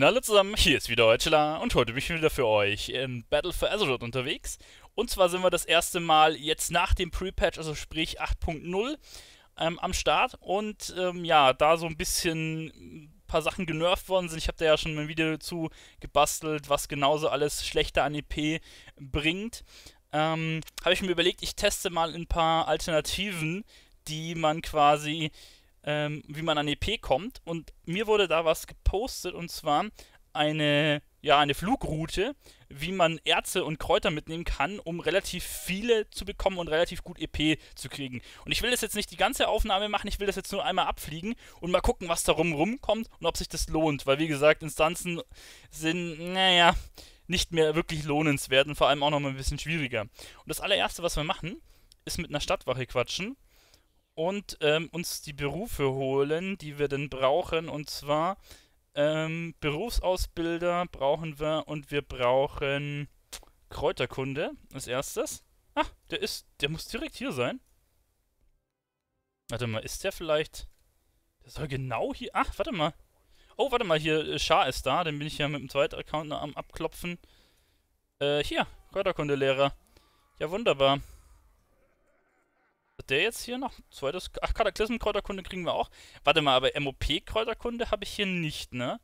Hallo zusammen, hier ist wieder Deutschler und heute bin ich wieder für euch in Battle for Azeroth unterwegs. Und zwar sind wir das erste Mal jetzt nach dem Pre-Patch, also sprich 8.0, am Start. Und ja, da so ein bisschen ein paar Sachen genervt worden sind. Ich habe da ja schon ein Video dazu gebastelt, was genauso alles schlechter an EP bringt. Habe ich mir überlegt, ich teste mal ein paar Alternativen, die man quasi wie man an EP kommt. Und mir wurde da was gepostet, und zwar eine Flugroute, wie man Erze und Kräuter mitnehmen kann, um relativ viele zu bekommen und relativ gut EP zu kriegen. Und ich will das jetzt nicht die ganze Aufnahme machen, ich will das jetzt nur einmal abfliegen und mal gucken, was da rumkommt und ob sich das lohnt. Weil, wie gesagt, Instanzen sind, naja, nicht mehr wirklich lohnenswert und vor allem auch noch mal ein bisschen schwieriger. Und das allererste, was wir machen, ist mit einer Stadtwache quatschen und uns die Berufe holen, die wir denn brauchen. Und zwar Berufsausbilder brauchen wir, und wir brauchen Kräuterkunde als erstes. Ah, der muss direkt hier sein. Warte mal, ist der vielleicht... Der soll genau hier... Ach, warte mal. Oh, warte mal, hier, Schar ist da. Den bin ich ja mit dem zweiten Account noch am Abklopfen. Hier, Kräuterkundelehrer. Ja, wunderbar. Hat der jetzt hier noch zweites... Ach, Kataklysmen-Kräuterkunde kriegen wir auch. Warte mal, aber MOP-Kräuterkunde habe ich hier nicht, ne?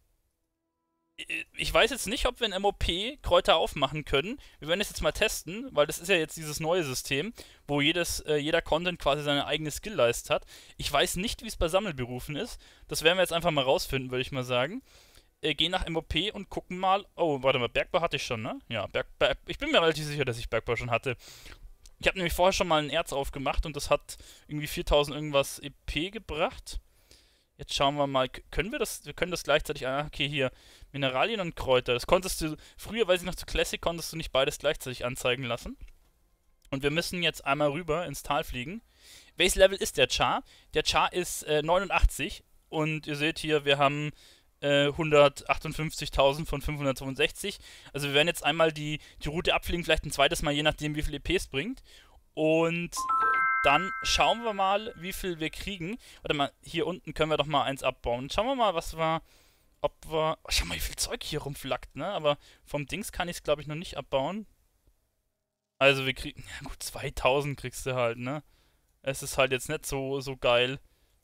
Ich weiß jetzt nicht, ob wir in MOP Kräuter aufmachen können. Wir werden das jetzt mal testen, weil das ist ja jetzt dieses neue System, wo jeder Content quasi seine eigene Skillleiste hat. Ich weiß nicht, wie es bei Sammelberufen ist. Das werden wir jetzt einfach mal rausfinden, würde ich mal sagen. Gehen nach MOP und gucken mal. Oh, warte mal, Bergbau hatte ich schon, ne? Ja, ich bin mir relativ sicher, dass ich Bergbau schon hatte. Ich habe nämlich vorher schon mal ein Erz aufgemacht und das hat irgendwie 4000 irgendwas EP gebracht. Jetzt schauen wir mal, können wir das? Wir können das gleichzeitig. Ah, okay, hier. Mineralien und Kräuter. Das konntest du, früher, weiß ich noch, zu Classic konntest du nicht beides gleichzeitig anzeigen lassen. Und wir müssen jetzt einmal rüber ins Tal fliegen. Welches Level ist der Char? Der Char ist 89. Und ihr seht hier, wir haben 158.000 von 562. Also wir werden jetzt einmal die Route abfliegen, vielleicht ein zweites Mal, je nachdem, wie viel EP es bringt. Und dann schauen wir mal, wie viel wir kriegen. Warte mal, hier unten können wir doch mal eins abbauen. Schauen wir mal, ob wir... Oh, schau mal, wie viel Zeug hier rumflackt, ne? Aber vom Dings kann ich es, glaube ich, noch nicht abbauen. Also wir kriegen... Ja gut, 2000 kriegst du halt, ne? Es ist halt jetzt nicht so geil.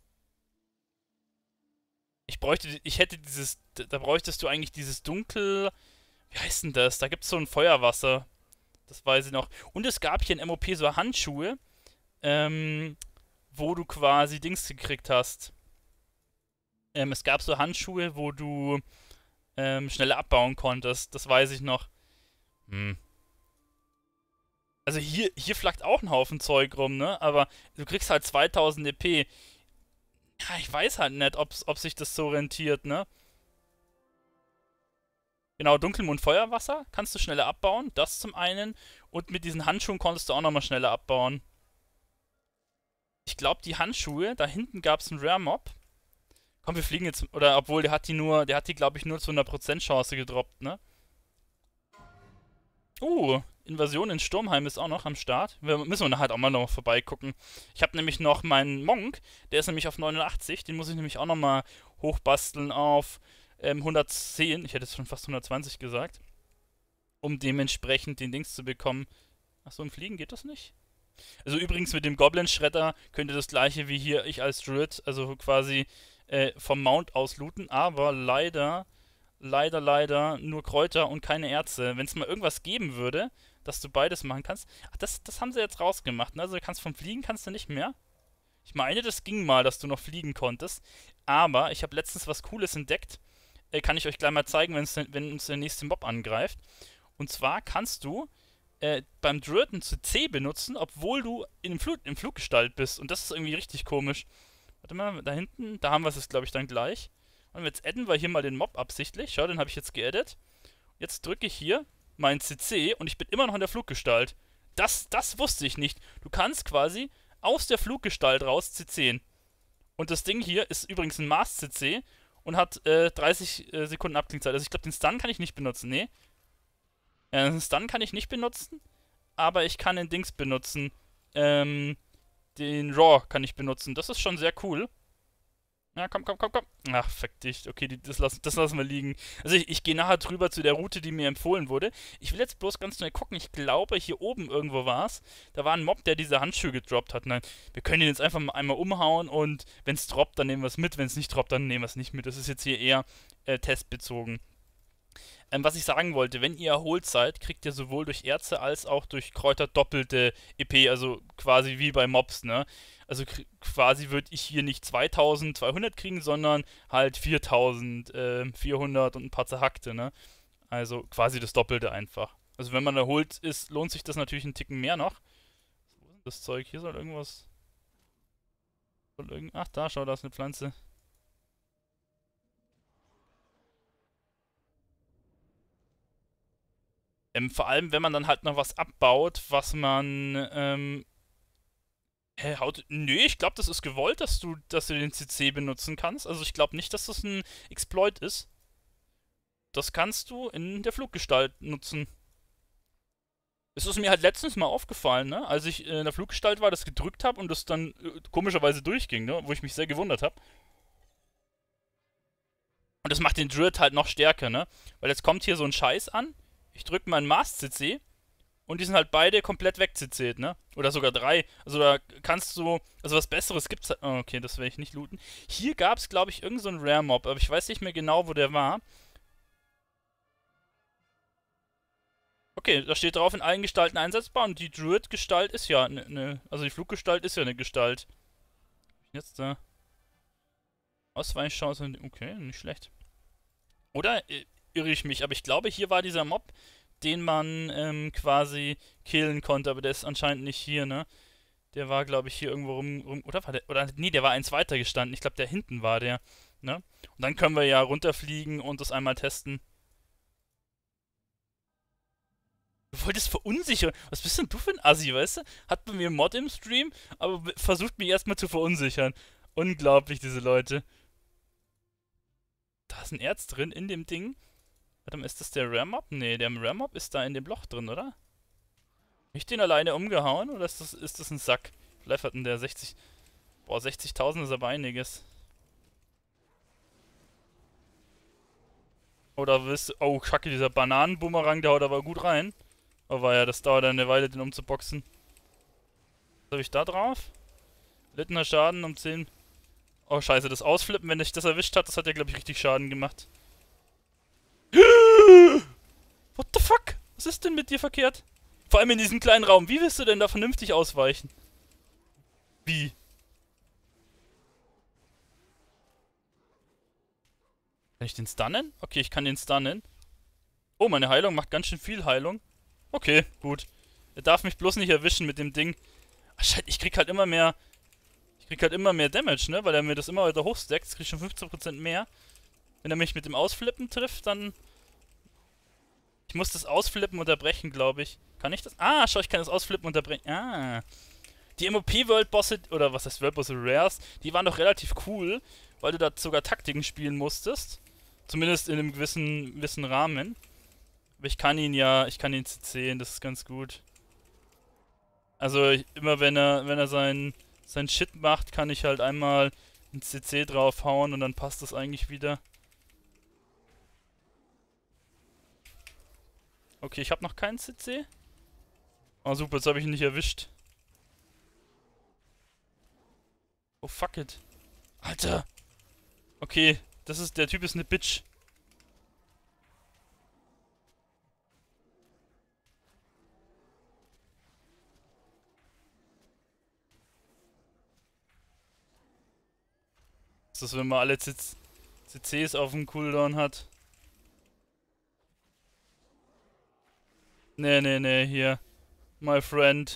Ich hätte dieses... Da bräuchtest du eigentlich dieses Dunkel... Wie heißt denn das? Da gibt es so ein Feuerwasser. Das weiß ich noch. Und es gab hier in MOP so Handschuhe, wo du quasi Dings gekriegt hast. Es gab so Handschuhe, wo du schneller abbauen konntest. Das weiß ich noch. Hm. Also hier flackt auch ein Haufen Zeug rum, ne? Aber du kriegst halt 2000 EP. Ja, ich weiß halt nicht, ob sich das so rentiert, ne? Genau, Dunkelmond Feuerwasser kannst du schneller abbauen. Das zum einen. Und mit diesen Handschuhen konntest du auch nochmal schneller abbauen. Ich glaube, die Handschuhe, da hinten gab es einen Rare Mob. Komm, wir fliegen jetzt. Oder obwohl, der hat die, glaube ich, nur zu 100% Chance gedroppt, ne? Invasion in Sturmheim ist auch noch am Start. Müssen wir nachher halt auch mal noch vorbeigucken. Ich habe nämlich noch meinen Monk, der ist nämlich auf 89. Den muss ich nämlich auch noch mal hochbasteln auf 110. Ich hätte jetzt schon fast 120 gesagt. Um dementsprechend den Dings zu bekommen. Achso, im Fliegen geht das nicht? Also übrigens mit dem Goblin-Schredder könnt ihr das gleiche wie hier ich als Druid, also quasi vom Mount aus looten, aber leider nur Kräuter und keine Erze. Wenn es mal irgendwas geben würde, dass du beides machen kannst. Ach, das haben sie jetzt rausgemacht, ne? Also du kannst vom Fliegen kannst du nicht mehr. Ich meine, das ging mal, dass du noch fliegen konntest. Aber ich habe letztens was Cooles entdeckt. Kann ich euch gleich mal zeigen, wenn uns der nächste Mob angreift. Und zwar kannst du beim Druiden zu C benutzen, obwohl du im Fluggestalt bist. Und das ist irgendwie richtig komisch. Warte mal, da hinten, da haben wir es, glaube ich, dann gleich. Und jetzt adden wir hier mal den Mob absichtlich. Schau, den habe ich jetzt geaddet. Jetzt drücke ich hier mein CC und ich bin immer noch in der Fluggestalt. Das wusste ich nicht. Du kannst quasi aus der Fluggestalt raus CCen. Und das Ding hier ist übrigens ein Mars-CC und hat 30 Sekunden Abklingzeit. Also ich glaube, den Stun kann ich nicht benutzen. Nee. Den Stun kann ich nicht benutzen, aber ich kann den Dings benutzen. Den Raw kann ich benutzen. Das ist schon sehr cool. Ja, komm, komm, komm, komm. Ach, fick dich. Okay, das lassen wir liegen. Also ich gehe nachher drüber zu der Route, die mir empfohlen wurde. Ich will jetzt bloß ganz schnell gucken. Ich glaube, hier oben irgendwo war es. Da war ein Mob, der diese Handschuhe gedroppt hat. Nein, wir können ihn jetzt einfach mal einmal umhauen und wenn es droppt, dann nehmen wir es mit. Wenn es nicht droppt, dann nehmen wir es nicht mit. Das ist jetzt hier eher testbezogen. Was ich sagen wollte, wenn ihr erholt seid, kriegt ihr sowohl durch Erze als auch durch Kräuter doppelte EP, also quasi wie bei Mobs, ne? Also quasi würde ich hier nicht 2200 kriegen, sondern halt 4400 und ein paar zerhackte, ne? Also quasi das Doppelte einfach. Also wenn man erholt ist, lohnt sich das natürlich einen Ticken mehr noch. Wo ist das Zeug? Hier soll irgendwas. Ach, da, schau, da ist eine Pflanze. Vor allem, wenn man dann halt noch was abbaut, was man, hä, nö, ich glaube, das ist gewollt, dass du den CC benutzen kannst. Also ich glaube nicht, dass das ein Exploit ist. Das kannst du in der Fluggestalt nutzen. Es ist mir halt letztens mal aufgefallen, ne? Als ich in der Fluggestalt war, das gedrückt habe und das dann komischerweise durchging, ne? Wo ich mich sehr gewundert habe. Und das macht den Druid halt noch stärker, ne? Weil jetzt kommt hier so ein Scheiß an. Ich drücke meinen Mast-CC und die sind halt beide komplett wegzählt, ne? Oder sogar drei. Also da kannst du. Also was Besseres gibt's halt. Oh, okay, das werde ich nicht looten. Hier gab's, glaube ich, irgend so einen Rare-Mob, aber ich weiß nicht mehr genau, wo der war. Okay, da steht drauf, in allen Gestalten einsetzbar und die Druid-Gestalt ist ja eine. Also die Fluggestalt ist ja eine Gestalt. Jetzt da. Ausweichchance. Okay, nicht schlecht. Oder irre ich mich? Aber ich glaube, hier war dieser Mob, den man quasi killen konnte, aber der ist anscheinend nicht hier, ne? Der war, glaube ich, hier irgendwo oder war der, oder, nee, der war eins weiter gestanden. Ich glaube, der hinten war der, ne? Und dann können wir ja runterfliegen und das einmal testen. Du wolltest verunsichern. Was bist denn du für ein Assi, weißt du? Hat bei mir einen Mod im Stream, aber versucht mich erstmal zu verunsichern. Unglaublich, diese Leute. Da ist ein Erz drin in dem Ding. Warte mal, ist das der Rare Mob? Nee, der Rare Mob ist da in dem Loch drin, oder? Hab ich den alleine umgehauen oder ist das ein Sack? Vielleicht hat denn der 60. Boah, 60.000 ist aber einiges. Oder willst du. Oh, kacke, dieser Bananenbumerang, der haut aber gut rein. Oh, war ja, das dauert eine Weile, den umzuboxen. Was habe ich da drauf? Littener Schaden um 10. Oh, scheiße, das Ausflippen, wenn dich das erwischt hat, das hat ja, glaube ich, richtig Schaden gemacht. What the fuck? Was ist denn mit dir verkehrt? Vor allem in diesem kleinen Raum. Wie willst du denn da vernünftig ausweichen? Wie? Kann ich den stunnen? Okay, ich kann den stunnen. Oh, meine Heilung macht ganz schön viel Heilung. Okay, gut. Er darf mich bloß nicht erwischen mit dem Ding. Ach, Scheiße, ich krieg halt immer mehr. Ich krieg halt immer mehr Damage, ne? Weil er mir das immer weiter hochstackt. Ich krieg schon 15% mehr. Wenn er mich mit dem Ausflippen trifft, dann. Ich muss das Ausflippen unterbrechen, glaube ich. Kann ich das? Ah, schau, ich kann das Ausflippen unterbrechen. Ah. Die MOP-World-Bosse, oder was heißt World-Bosse, Rares, die waren doch relativ cool, weil du da sogar Taktiken spielen musstest. Zumindest in einem gewissen Rahmen. Aber ich kann ihn CCen, das ist ganz gut. Also immer wenn er sein Shit macht, kann ich halt einmal ein CC draufhauen und dann passt das eigentlich wieder. Okay, ich habe noch keinen CC. Oh super, jetzt habe ich ihn nicht erwischt. Oh fuck it. Alter. Okay, der Typ ist eine Bitch. Das ist, wenn man alle CCs auf dem Cooldown hat. Nee, nee, nee, hier. My friend.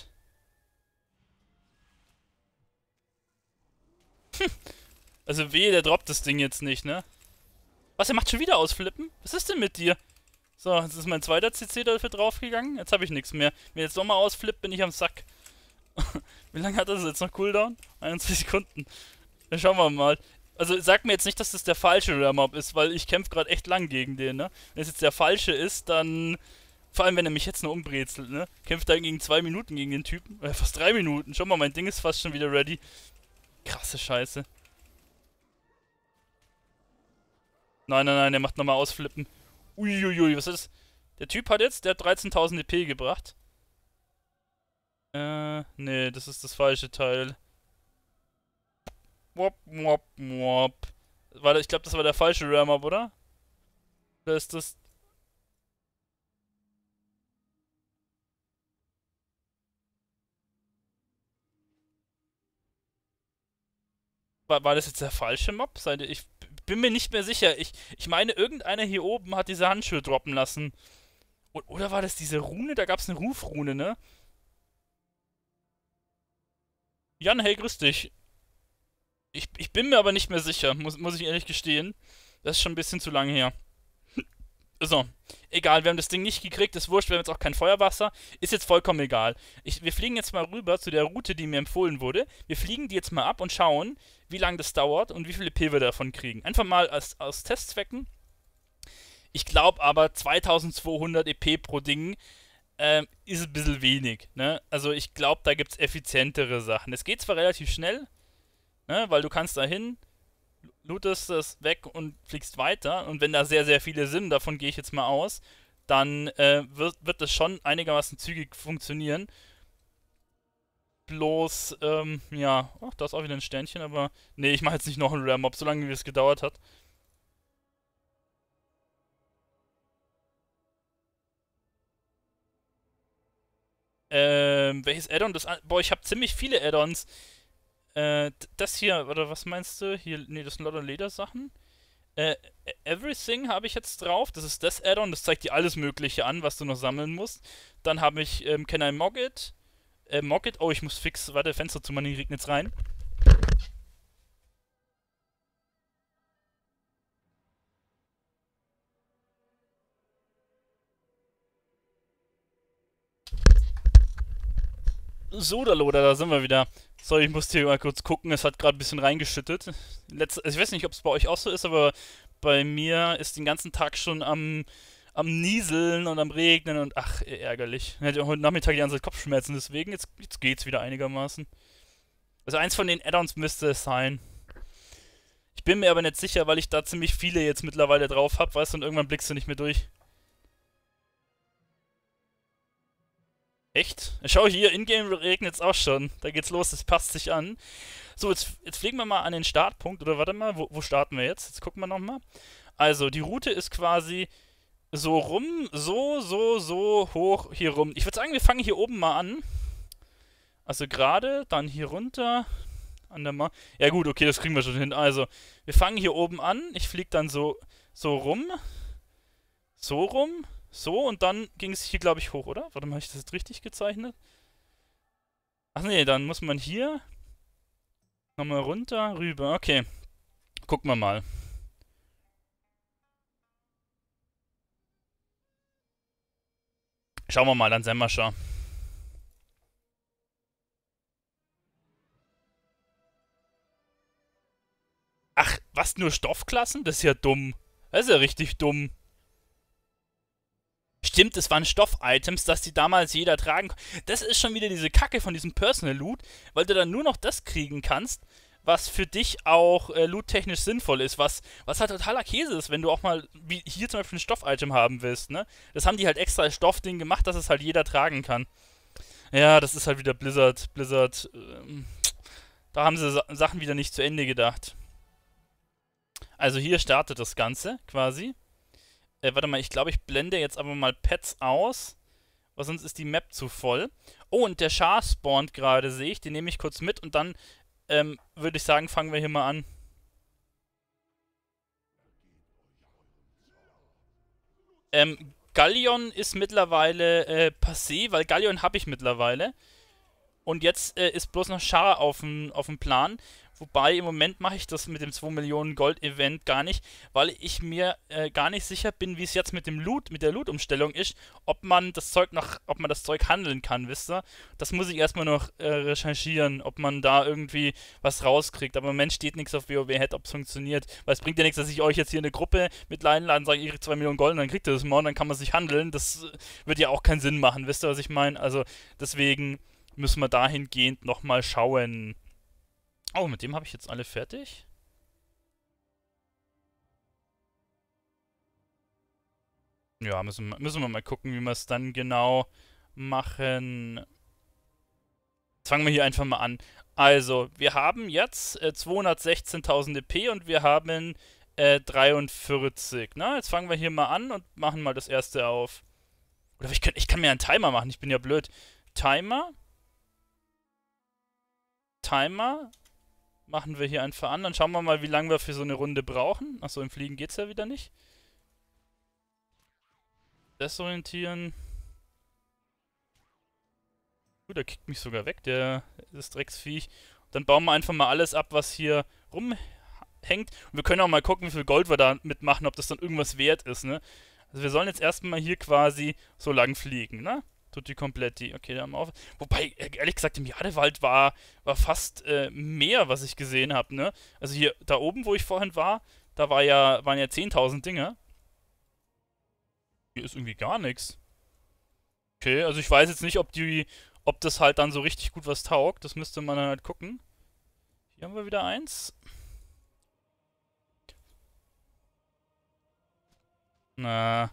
Also wehe, der droppt das Ding jetzt nicht, ne? Was, er macht schon wieder ausflippen? Was ist denn mit dir? So, jetzt ist mein zweiter CC dafür draufgegangen. Jetzt habe ich nichts mehr. Wenn jetzt nochmal ausflippt, bin ich am Sack. Wie lange hat das jetzt noch Cooldown? 21 Sekunden. Dann schauen wir mal. Also sag mir jetzt nicht, dass das der falsche Rare-Mob ist, weil ich kämpfe gerade echt lang gegen den, ne? Wenn es jetzt der falsche ist, dann. Vor allem, wenn er mich jetzt nur umbrezelt, ne? Kämpft er gegen 2 Minuten gegen den Typen. Fast 3 Minuten. Schau mal, mein Ding ist fast schon wieder ready. Krasse Scheiße. Nein, nein, nein, der macht nochmal ausflippen. Uiuiui, was ist das? Der Typ der hat 13.000 EP gebracht. Nee, das ist das falsche Teil. Wop, wop, wop. Ich glaube, das war der falsche Ram-Up, oder? Oder ist das... War das jetzt der falsche Mob? Ich bin mir nicht mehr sicher. Ich meine, irgendeiner hier oben hat diese Handschuhe droppen lassen. Oder war das diese Rune? Da gab es eine Rufrune, ne? Jan, hey, grüß dich. Ich bin mir aber nicht mehr sicher, muss ich ehrlich gestehen. Das ist schon ein bisschen zu lange her. So, egal, wir haben das Ding nicht gekriegt, ist wurscht, wir haben jetzt auch kein Feuerwasser, ist jetzt vollkommen egal. Wir fliegen jetzt mal rüber zu der Route, die mir empfohlen wurde. Wir fliegen die jetzt mal ab und schauen, wie lange das dauert und wie viele EP wir davon kriegen. Einfach mal aus Testzwecken. Ich glaube aber 2200 EP pro Ding ist ein bisschen wenig, ne? Also ich glaube, da gibt es effizientere Sachen. Es geht zwar relativ schnell, ne? Weil du kannst da hin, lootest das weg und fliegst weiter. Und wenn da sehr, sehr viele sind, davon gehe ich jetzt mal aus, dann wird das schon einigermaßen zügig funktionieren. Bloß, ja, ach, da ist auch wieder ein Sternchen, aber nee, ich mache jetzt nicht noch einen Rare Mob, solange wie es gedauert hat. Welches Add-on? Boah, ich habe ziemlich viele Add-ons. Das hier, oder was meinst du? Hier, nee, das sind lauter Ledersachen. Äh, Everything habe ich jetzt drauf. Das ist das Add-on. Das zeigt dir alles Mögliche an, was du noch sammeln musst. Dann habe ich Can I Mog It? Mog It. Oh, ich muss fix. Warte, Fenster zu machen, hier regnet's rein. Sodaloder, da sind wir wieder. Sorry, ich musste hier mal kurz gucken. Es hat gerade ein bisschen reingeschüttet. Also ich weiß nicht, ob es bei euch auch so ist, aber bei mir ist den ganzen Tag schon am Nieseln und am Regnen und ach, ärgerlich. Ich hatte heute Nachmittag die ganze Zeit Kopfschmerzen, deswegen jetzt geht's wieder einigermaßen. Also eins von den Add-ons müsste es sein. Ich bin mir aber nicht sicher, weil ich da ziemlich viele jetzt mittlerweile drauf habe, weißt du, und irgendwann blickst du nicht mehr durch. Echt? Schau hier, in-game regnet es auch schon. Da geht's los, es passt sich an. So, jetzt fliegen wir mal an den Startpunkt. Oder warte mal, wo starten wir jetzt? Jetzt gucken wir nochmal. Also, die Route ist quasi so rum, so hoch hier rum. Ich würde sagen, wir fangen hier oben mal an. Also gerade, dann hier runter. An der Ma Ja gut, okay, das kriegen wir schon hin. Also, wir fangen hier oben an. Ich fliege dann so rum. So rum. So, und dann ging es hier, glaube ich, hoch, oder? Warte mal, habe ich das jetzt richtig gezeichnet? Ach nee, dann muss man hier nochmal runter, rüber. Okay, gucken wir mal. Schauen wir mal, dann sehen wir schon. Ach, was, nur Stoffklassen? Das ist ja dumm. Das ist ja richtig dumm. Stimmt, es waren Stoff-Items, dass die damals jeder tragen konnte. Das ist schon wieder diese Kacke von diesem Personal Loot, weil du dann nur noch das kriegen kannst, was für dich auch loot-technisch sinnvoll ist, was halt totaler Käse ist, wenn du auch mal, wie hier zum Beispiel ein Stoff-Item haben willst, ne? Das haben die halt extra als Stoffding gemacht, dass es halt jeder tragen kann. Ja, das ist halt wieder Blizzard. Da haben sie Sachen wieder nicht zu Ende gedacht. Also hier startet das Ganze quasi. Warte mal, ich glaube, ich blende jetzt aber mal Pets aus, weil sonst ist die Map zu voll. Oh, und der Char spawnt gerade, sehe ich. Den nehme ich kurz mit und dann würde ich sagen, fangen wir hier mal an. Galleon ist mittlerweile passé, weil Galleon habe ich mittlerweile. Und jetzt ist bloß noch Char auf dem Plan. Wobei im Moment mache ich das mit dem 2 Millionen Gold Event gar nicht, weil ich mir gar nicht sicher bin, wie es jetzt mit dem Loot, mit der Loot-Umstellung ist, ob man das Zeug handeln kann, wisst ihr? Das muss ich erstmal noch recherchieren, ob man da irgendwie was rauskriegt. Aber im Moment steht nichts auf WoW-Head, ob es funktioniert. Weil es bringt ja nichts, dass ich euch jetzt hier eine Gruppe mit einladen, sage, ihr kriegt 2 Millionen Gold und dann kriegt ihr das morgen, dann kann man sich handeln. Das wird ja auch keinen Sinn machen, wisst ihr, was ich meine? Also deswegen müssen wir dahingehend nochmal schauen. Oh, mit dem habe ich jetzt alle fertig. Ja, müssen wir mal gucken, wie wir es dann genau machen. Jetzt fangen wir hier einfach mal an. Also, wir haben jetzt 216.000 EP und wir haben 43. Na, jetzt fangen wir hier mal an und machen mal das erste auf. Oder ich kann mir einen Timer machen, ich bin ja blöd. Timer, Timer, machen wir hier einfach an. Dann schauen wir mal, wie lange wir für so eine Runde brauchen. Achso, im Fliegen geht's ja wieder nicht. Desorientieren. Der kickt mich sogar weg, das Drecksviech. Dann bauen wir einfach mal alles ab, was hier rumhängt. Und wir können auch mal gucken, wie viel Gold wir da mitmachen, ob das dann irgendwas wert ist, ne? Also wir sollen jetzt erstmal hier quasi so lang fliegen, ne? Tutti Kompletti. Okay, da haben wir auf. Wobei, ehrlich gesagt, im Jadewald war fast mehr, was ich gesehen habe, ne? Also hier, da oben, wo ich vorhin war, waren ja 10.000 Dinge. Hier ist irgendwie gar nichts. Okay, also ich weiß jetzt nicht, ob das halt dann so richtig gut was taugt. Das müsste man dann halt gucken. Hier haben wir wieder eins. Na,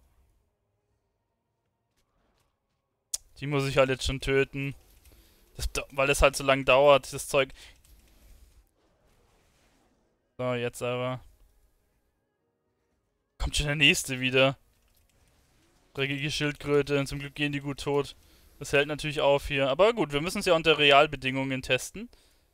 die muss ich halt jetzt schon töten. Weil das halt so lang dauert, das Zeug. So, jetzt aber. Kommt schon der nächste wieder. Dreckige Schildkröte. Zum Glück gehen die gut tot. Das hält natürlich auf hier. Aber gut, wir müssen es ja unter Realbedingungen testen.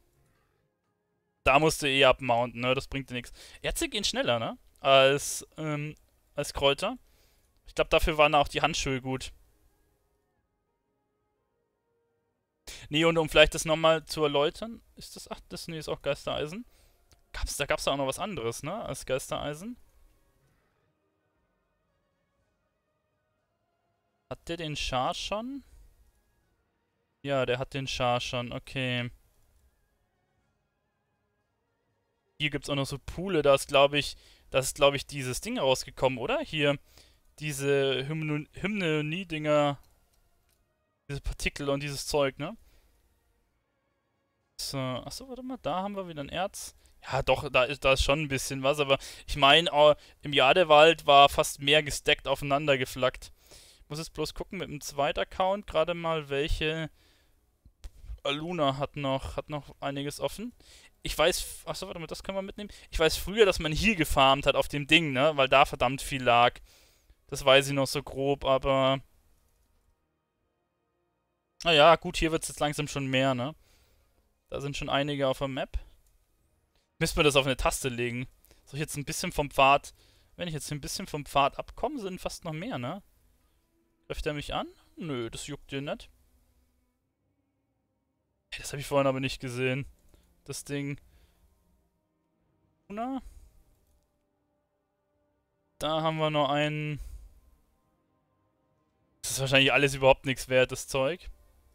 Da musst du eh abmounten, ne? Das bringt dir nichts. Erze gehen schneller, ne? Als Kräuter. Ich glaube, dafür waren auch die Handschuhe gut. Nee, und um vielleicht das nochmal zu erläutern, ist das. Ach, das nee, ist auch Geistereisen. Da gab's da auch noch was anderes, ne? Als Geistereisen. Hat der den Char schon? Ja, der hat den Char schon, okay. Hier gibt's auch noch so Poole, da ist, glaube ich, dieses Ding rausgekommen, oder? Hier, diese Hymnonie-Dinger, diese Partikel und dieses Zeug, ne? So, achso, warte mal, da haben wir wieder ein Erz. Ja, doch, da ist schon ein bisschen was, aber ich meine, im Jadewald war fast mehr gestackt aufeinander geflackt. Ich muss jetzt bloß gucken mit dem zweiten Account gerade mal, welche. Luna hat noch einiges offen. Ich weiß, achso, warte mal, das können wir mitnehmen. Ich weiß früher, dass man hier gefarmt hat auf dem Ding, ne? Weil da verdammt viel lag. Das weiß ich noch so grob, aber. Naja, gut, hier wird es jetzt langsam schon mehr, ne? Da sind schon einige auf der Map. Müssen wir das auf eine Taste legen? Soll ich jetzt ein bisschen vom Pfad. Wenn ich jetzt ein bisschen vom Pfad abkomme, sind fast noch mehr, ne? Greift er mich an? Nö, das juckt dir nicht. Hey, das habe ich vorhin aber nicht gesehen. Das Ding. Na? Da haben wir noch einen. Das ist wahrscheinlich alles überhaupt nichts wert, das Zeug.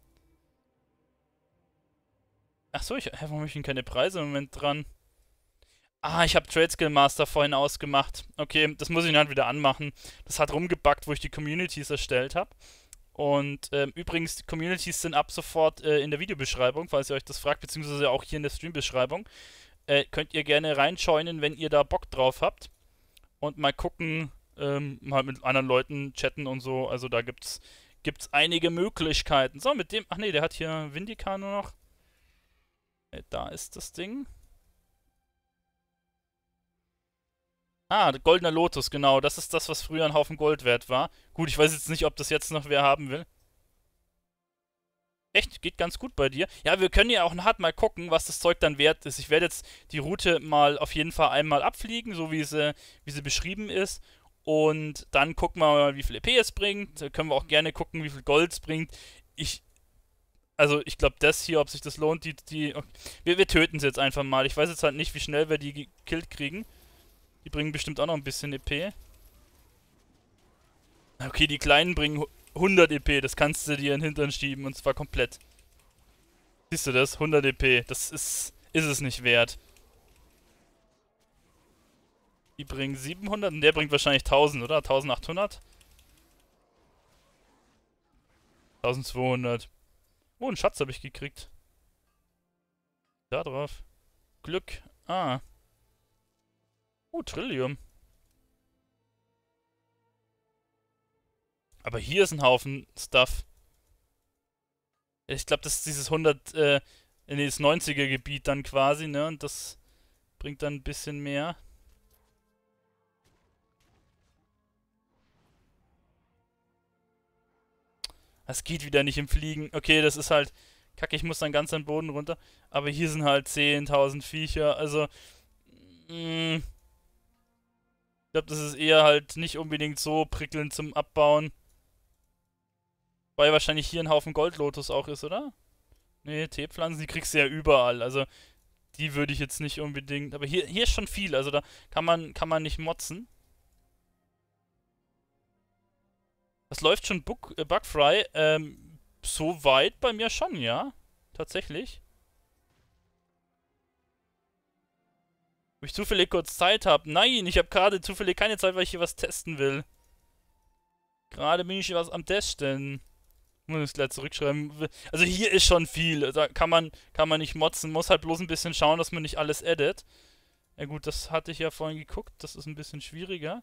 Achso, warum habe ich denn keine Preise im Moment dran? Ah, ich habe Trade Skill Master vorhin ausgemacht. Okay, das muss ich dann wieder anmachen. Das hat rumgebackt, wo ich die Communities erstellt habe. Und übrigens, die Communities sind ab sofort in der Videobeschreibung, falls ihr euch das fragt, beziehungsweise auch hier in der Streambeschreibung. Könnt ihr gerne reinjoinen, wenn ihr da Bock drauf habt. Und mal gucken, mal mit anderen Leuten chatten und so. Also da gibt's einige Möglichkeiten. So, mit dem. Ach nee, der hat hier Vindica nur noch. Da ist das Ding. Ah, goldener Lotus, genau. Das ist das, was früher ein Haufen Gold wert war. Gut, ich weiß jetzt nicht, ob das jetzt noch wer haben will. Echt, geht ganz gut bei dir. Ja, wir können ja auch hart mal gucken, was das Zeug dann wert ist. Ich werde jetzt die Route mal auf jeden Fall einmal abfliegen, so wie sie beschrieben ist. Und dann gucken wir mal, wie viel EP es bringt. Da können wir auch gerne gucken, wie viel Gold es bringt. Ich, also ich glaube, das hier, ob sich das lohnt, okay. Wir töten sie jetzt einfach mal. Ich weiß jetzt halt nicht, wie schnell wir die gekillt kriegen. Die bringen bestimmt auch noch ein bisschen EP. Okay, die kleinen bringen 100 EP. Das kannst du dir in den Hintern schieben und zwar komplett. Siehst du das? 100 EP. Ist es nicht wert. Die bringen 700 und der bringt wahrscheinlich 1000, oder? 1800? 1200. Oh, einen Schatz habe ich gekriegt. Da drauf. Glück. Ah. Oh, Trillium. Aber hier ist ein Haufen Stuff. Ich glaube, das ist dieses 100, nee, das 90er Gebiet dann quasi, ne? Und das bringt dann ein bisschen mehr. Das geht wieder nicht im Fliegen. Okay, das ist halt... Kacke, ich muss dann ganz an den Boden runter. Aber hier sind halt 10.000 Viecher. Also... ich glaube, das ist eher halt nicht unbedingt so prickelnd zum Abbauen. Weil wahrscheinlich hier ein Haufen Goldlotus auch ist, oder? Nee, Teepflanzen, die kriegst du ja überall. Also, die würde ich jetzt nicht unbedingt... Aber hier ist schon viel. Also, da kann man nicht motzen. Das läuft schon bugfrei. So weit bei mir schon, ja. Tatsächlich. Ob ich zufällig kurz Zeit habe? Nein, ich habe gerade zufällig keine Zeit, weil ich hier was testen will. Gerade bin ich hier was am Testen. Muss ich gleich zurückschreiben. Also hier ist schon viel. Da kann man nicht motzen. Muss halt bloß ein bisschen schauen, dass man nicht alles edit. Ja gut, das hatte ich ja vorhin geguckt. Das ist ein bisschen schwieriger.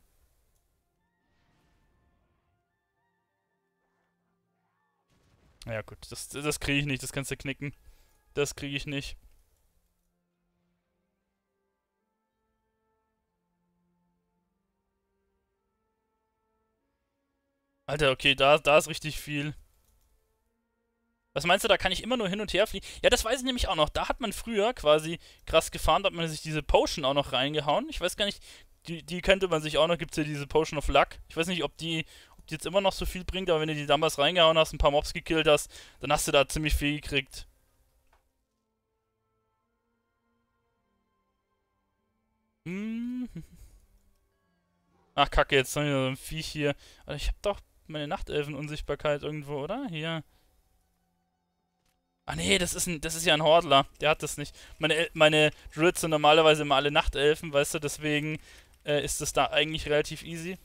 Ja gut, das kriege ich nicht. Das kannst du knicken. Das kriege ich nicht. Alter, okay, da ist richtig viel. Was meinst du, da kann ich immer nur hin und her fliegen? Ja, das weiß ich nämlich auch noch. Da hat man früher quasi krass gefahren, da hat man sich diese Potion auch noch reingehauen. Ich weiß gar nicht, die könnte man sich auch noch, gibt's ja diese Potion of Luck. Ich weiß nicht, ob die jetzt immer noch so viel bringt, aber wenn du die damals reingehauen hast, ein paar Mobs gekillt hast, dann hast du da ziemlich viel gekriegt. Hm. Ach, Kacke, jetzt haben wir so ein Viech hier. Aber ich hab doch meine Nachtelfen-Unsichtbarkeit irgendwo, oder? Hier. Ah nee, das ist ja ein Hordler. Der hat das nicht. Meine Druids sind normalerweise immer alle Nachtelfen, weißt du, deswegen ist das da eigentlich relativ easy.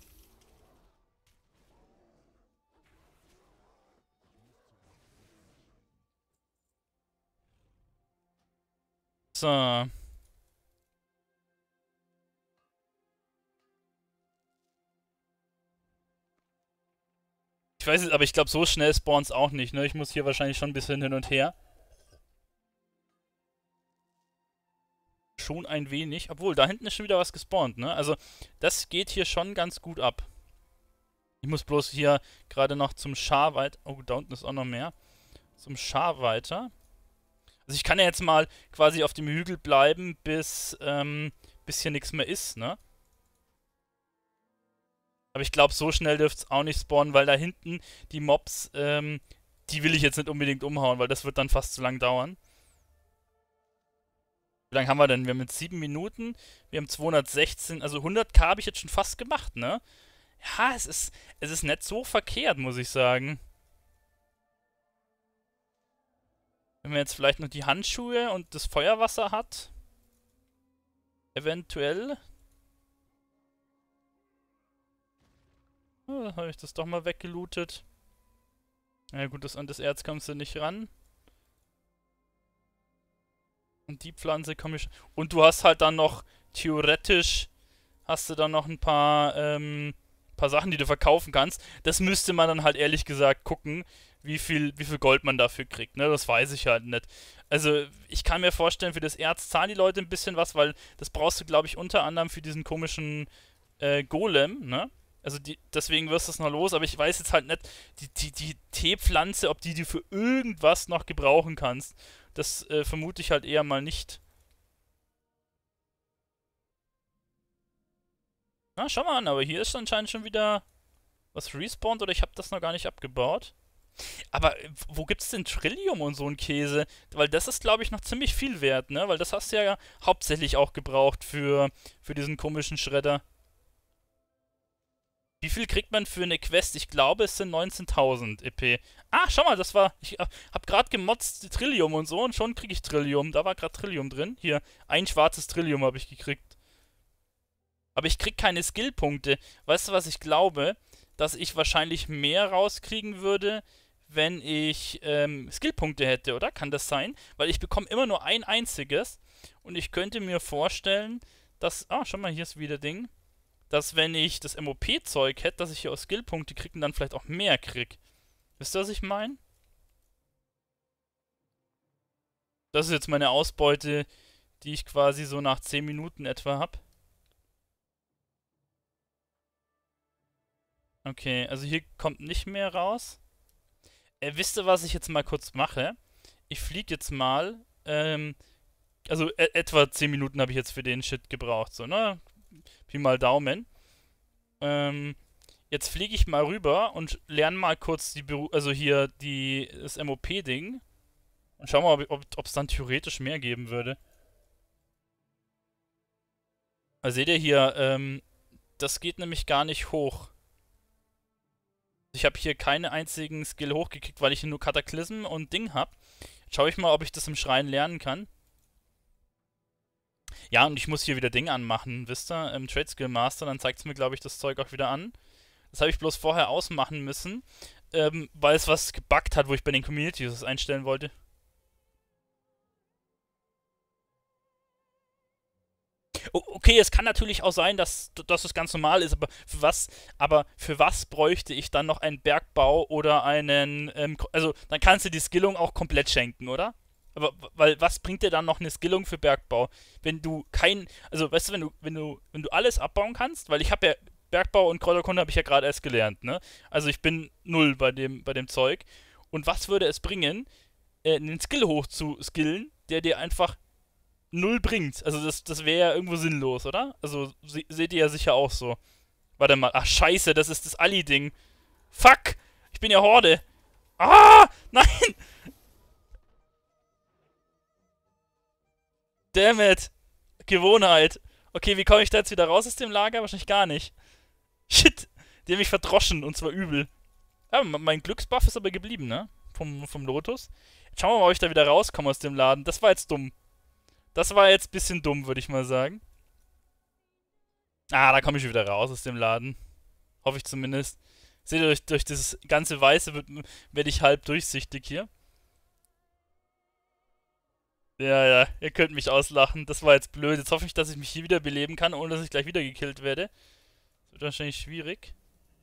So. Ich weiß es, aber ich glaube, so schnell spawns auch nicht, ne? Ich muss hier wahrscheinlich schon ein bisschen hin und her. Schon ein wenig. Obwohl, da hinten ist schon wieder was gespawnt, ne? Also, das geht hier schon ganz gut ab. Ich muss bloß hier gerade noch zum Schar weiter. Oh, da unten ist auch noch mehr. Zum Schar weiter. Also ich kann ja jetzt mal quasi auf dem Hügel bleiben, bis hier nichts mehr ist, ne? Aber ich glaube, so schnell dürfte es auch nicht spawnen, weil da hinten die Mobs, die will ich jetzt nicht unbedingt umhauen, weil das wird dann fast zu lang dauern. Wie lange haben wir denn? Wir haben jetzt 7 Minuten, wir haben 216, also 100k habe ich jetzt schon fast gemacht, ne? Ja, es ist nicht so verkehrt, muss ich sagen. Wenn man jetzt vielleicht noch die Handschuhe und das Feuerwasser hat. Eventuell. Oh, habe ich das doch mal weggelootet. Na gut, an das Erz kommst du nicht ran. Und die Pflanze komme ich. Und du hast halt dann noch, theoretisch, hast du dann noch ein paar Sachen, die du verkaufen kannst. Das müsste man dann halt ehrlich gesagt gucken, wie viel Gold man dafür kriegt, ne? Das weiß ich halt nicht. Also, ich kann mir vorstellen, für das Erz zahlen die Leute ein bisschen was, weil das brauchst du, glaube ich, unter anderem für diesen komischen Golem, ne? Also deswegen wirst du es noch los, aber ich weiß jetzt halt nicht, die Teepflanze, ob die für irgendwas noch gebrauchen kannst. Das vermute ich halt eher mal nicht. Na, schau mal an, aber hier ist anscheinend schon wieder was respawned oder ich habe das noch gar nicht abgebaut. Aber wo gibt's denn Trillium und so ein Käse? Weil das ist, glaube ich, noch ziemlich viel wert, ne? Weil das hast du ja hauptsächlich auch gebraucht für diesen komischen Schredder. Wie viel kriegt man für eine Quest? Ich glaube, es sind 19.000 EP. Ah, schau mal, ich hab gerade gemotzt Trillium und so und schon kriege ich Trillium. Da war gerade Trillium drin. Hier, ein schwarzes Trillium habe ich gekriegt. Aber ich krieg keine Skillpunkte. Weißt du, was ich glaube? Dass ich wahrscheinlich mehr rauskriegen würde, wenn ich Skillpunkte hätte, oder? Kann das sein? Weil ich bekomme immer nur ein einziges. Und ich könnte mir vorstellen, dass... Ah, schau mal, hier ist wieder Ding. dass wenn ich das MOP-Zeug hätte, dass ich hier auch Skillpunkte kriege und dann vielleicht auch mehr krieg. Wisst ihr, was ich meine? Das ist jetzt meine Ausbeute, die ich quasi so nach 10 Minuten etwa habe. Okay, also hier kommt nicht mehr raus. Wisst ihr, was ich jetzt mal kurz mache? Ich fliege jetzt mal, also etwa 10 Minuten habe ich jetzt für den Shit gebraucht, so, ne? Pi mal Daumen. Ähm, Jetzt fliege ich mal rüber und lerne mal kurz also hier das MOP-Ding. Und schau mal, ob es dann theoretisch mehr geben würde. Also seht ihr hier, das geht nämlich gar nicht hoch. Ich habe hier keinen einzigen Skill hochgekriegt, weil ich hier nur Kataklysm und Ding habe. Schau ich mal, ob ich das im Schrein lernen kann. Ja, und ich muss hier wieder Ding anmachen, wisst ihr? Trade Skill Master, dann zeigt es mir, glaube ich, das Zeug auch wieder an. Das habe ich bloß vorher ausmachen müssen, weil es was gebuggt hat, wo ich bei den Community Users einstellen wollte. Okay, es kann natürlich auch sein, dass das ganz normal ist, aber für was bräuchte ich dann noch einen Bergbau oder einen, also dann kannst du die Skillung auch komplett schenken, oder? Aber, weil, was bringt dir dann noch eine Skillung für Bergbau? Wenn du also weißt du, wenn du alles abbauen kannst, weil ich habe ja Bergbau und Kräuterkunde habe ich ja gerade erst gelernt, ne? Also ich bin null bei dem Zeug. Und was würde es bringen, einen Skill hoch zu skillen, der dir einfach null bringt? Also das wäre ja irgendwo sinnlos, oder? Also seht ihr ja sicher auch so. Warte mal, ach scheiße, das ist das Ali-Ding. Fuck! Ich bin ja Horde. Ah! Nein! Damn it! Gewohnheit. Okay, wie komme ich da jetzt wieder raus aus dem Lager? Wahrscheinlich gar nicht. Shit! Die haben mich verdroschen und zwar übel. Ja, mein Glücksbuff ist aber geblieben, ne? Vom Lotus. Jetzt schauen wir mal, ob ich da wieder rauskomme aus dem Laden. Das war jetzt dumm. Das war jetzt ein bisschen dumm, würde ich mal sagen. Ah, da komme ich wieder raus aus dem Laden. Hoffe ich zumindest. Seht ihr, durch das ganze Weiße werde ich halb durchsichtig hier. Ja, ja, ihr könnt mich auslachen. Das war jetzt blöd. Jetzt hoffe ich, dass ich mich hier wieder beleben kann, ohne dass ich gleich wieder gekillt werde. Das wird wahrscheinlich schwierig.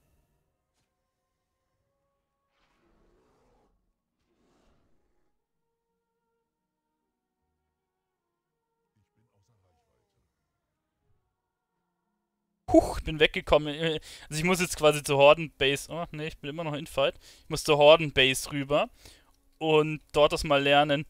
Huch, ich bin weggekommen. Also ich muss jetzt quasi zur Horden-Base. Oh, ne, ich bin immer noch in Fight. Ich muss zur Horden-Base rüber und dort das mal lernen.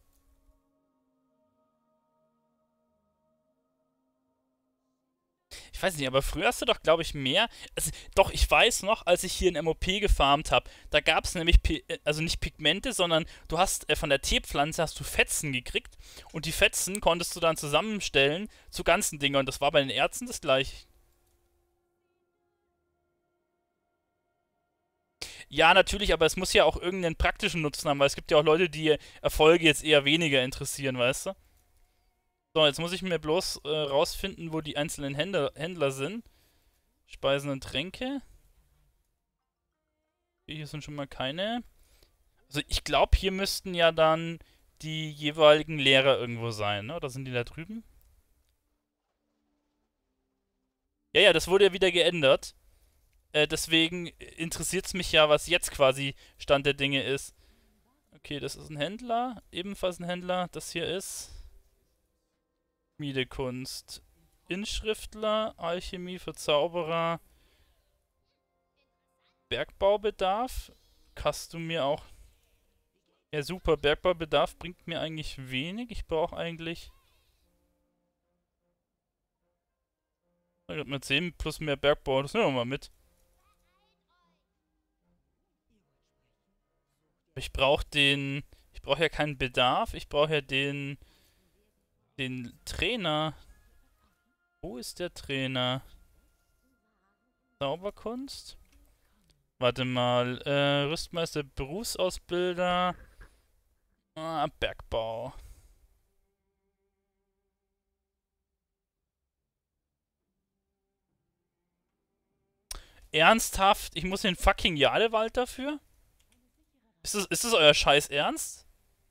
Ich weiß nicht, aber früher hast du doch, glaube ich, mehr. Also, doch, ich weiß noch, als ich hier in MOP gefarmt habe, da gab es nämlich, also nicht Pigmente, sondern du hast von der Teepflanze hast du Fetzen gekriegt und die Fetzen konntest du dann zusammenstellen zu ganzen Dingen und das war bei den Ärzten das gleiche. Ja, natürlich, aber es muss ja auch irgendeinen praktischen Nutzen haben, weil es gibt ja auch Leute, die Erfolge jetzt eher weniger interessieren, weißt du? So, jetzt muss ich mir bloß rausfinden, wo die einzelnen Händler sind. Speisen und Tränke. Okay, hier sind schon mal keine. Also ich glaube, hier müssten ja dann die jeweiligen Lehrer irgendwo sein, ne? Oder sind die da drüben? Ja, ja, das wurde ja wieder geändert. Deswegen interessiert es mich ja, was jetzt quasi Stand der Dinge ist. Okay, das ist ein Händler. Ebenfalls ein Händler. Das hier ist Schmiedekunst. Inschriftler, Alchemie für Zauberer, Bergbaubedarf. Kannst du mir auch. Ja, super. Bergbaubedarf bringt mir eigentlich wenig. Ich brauche eigentlich. Ich hab mir 10 plus mehr Bergbau. Das nehmen wir mal mit. Ich brauche den. Ich brauche ja keinen Bedarf. Ich brauche ja den Trainer. Wo ist der Trainer? Zauberkunst? Warte mal. Rüstmeister, Berufsausbilder. Ah, Bergbau. Ernsthaft? Ich muss in den fucking Jadewald dafür? Ist das euer Scheiß Ernst?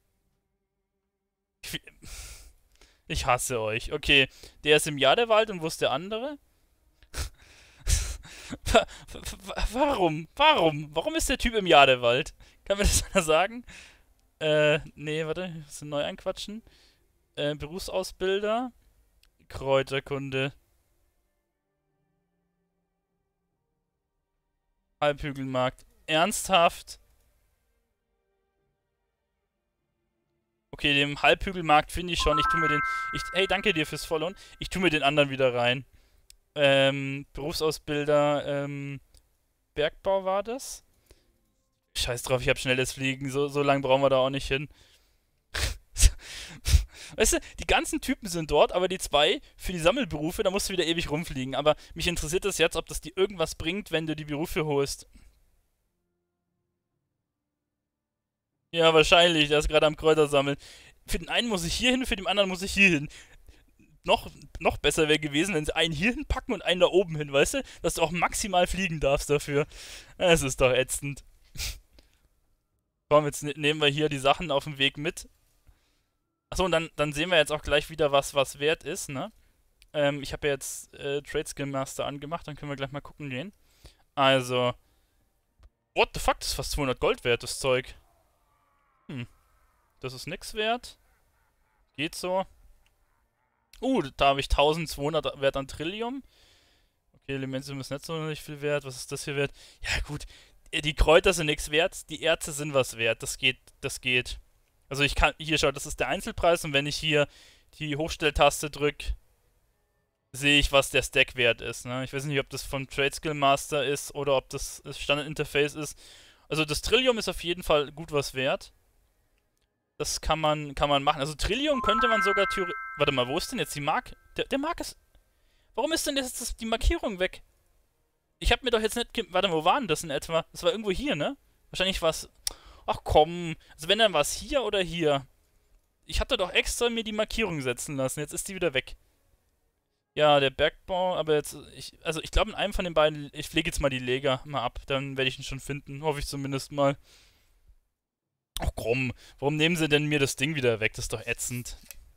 Ich, ich hasse euch. Okay, der ist im Jadewald und wo ist der andere? Warum? Warum? Warum ist der Typ im Jadewald? Kann mir das einer sagen? Nee, warte, das neu einquatschen. Berufsausbilder, Kräuterkunde, Halbhügelmarkt. Ernsthaft? Okay, dem Halbhügelmarkt finde ich schon. Ich tue mir den. Hey, danke dir fürs Followen. Ich tue mir den anderen wieder rein. Berufsausbilder, Bergbau war das? Scheiß drauf, ich hab schnelles Fliegen. So lange brauchen wir da auch nicht hin. Weißt du, die ganzen Typen sind dort, aber die zwei für die Sammelberufe, da musst du wieder ewig rumfliegen. Aber mich interessiert das jetzt, ob das dir irgendwas bringt, wenn du die Berufe holst. Ja, wahrscheinlich, der ist gerade am Kräuter sammeln. Für den einen muss ich hier hin, für den anderen muss ich hier hin. Noch, noch besser wäre gewesen, wenn sie einen hier hinpacken und einen da oben hin, weißt du? Dass du auch maximal fliegen darfst dafür. Es ist doch ätzend. Komm, jetzt nehmen wir hier die Sachen auf dem Weg mit. Achso, und dann sehen wir jetzt auch gleich wieder, was wert ist, ne? Ich habe ja jetzt Trade Skill Master angemacht, dann können wir gleich mal gucken gehen. Also, what the fuck, das ist fast 200 Gold wert, das Zeug. Das ist nix wert. Geht so. Da habe ich 1200 Wert an Trillium. Okay, Elementium ist nicht so nicht viel wert. Was ist das hier wert? Ja, gut. Die Kräuter sind nichts wert. Die Erze sind was wert. Das geht, das geht. Also ich kann, hier schau, das ist der Einzelpreis und wenn ich hier die Hochstelltaste drücke, sehe ich, was der Stack wert ist. Ne? Ich weiß nicht, ob das von Trade Skill Master ist oder ob das Standardinterface ist. Also das Trillium ist auf jeden Fall gut was wert. Das kann man machen. Also Trillium könnte man sogar theoretisch. Warte mal, wo ist denn jetzt die Mark? Der Mark ist. Warum ist denn jetzt die Markierung weg? Ich habe mir doch jetzt nicht. Warte mal, wo war denn das in etwa? Das war irgendwo hier, ne? Wahrscheinlich war es. Ach komm. Also wenn dann war es hier oder hier. Ich hatte doch extra mir die Markierung setzen lassen. Jetzt ist die wieder weg. Ja, der Bergbau, aber jetzt. Also ich glaube in einem von den beiden. Ich pflege jetzt mal die Leger mal ab. Dann werde ich ihn schon finden. Hoffe ich zumindest mal. Ach komm, warum nehmen sie denn mir das Ding wieder weg? Das ist doch ätzend.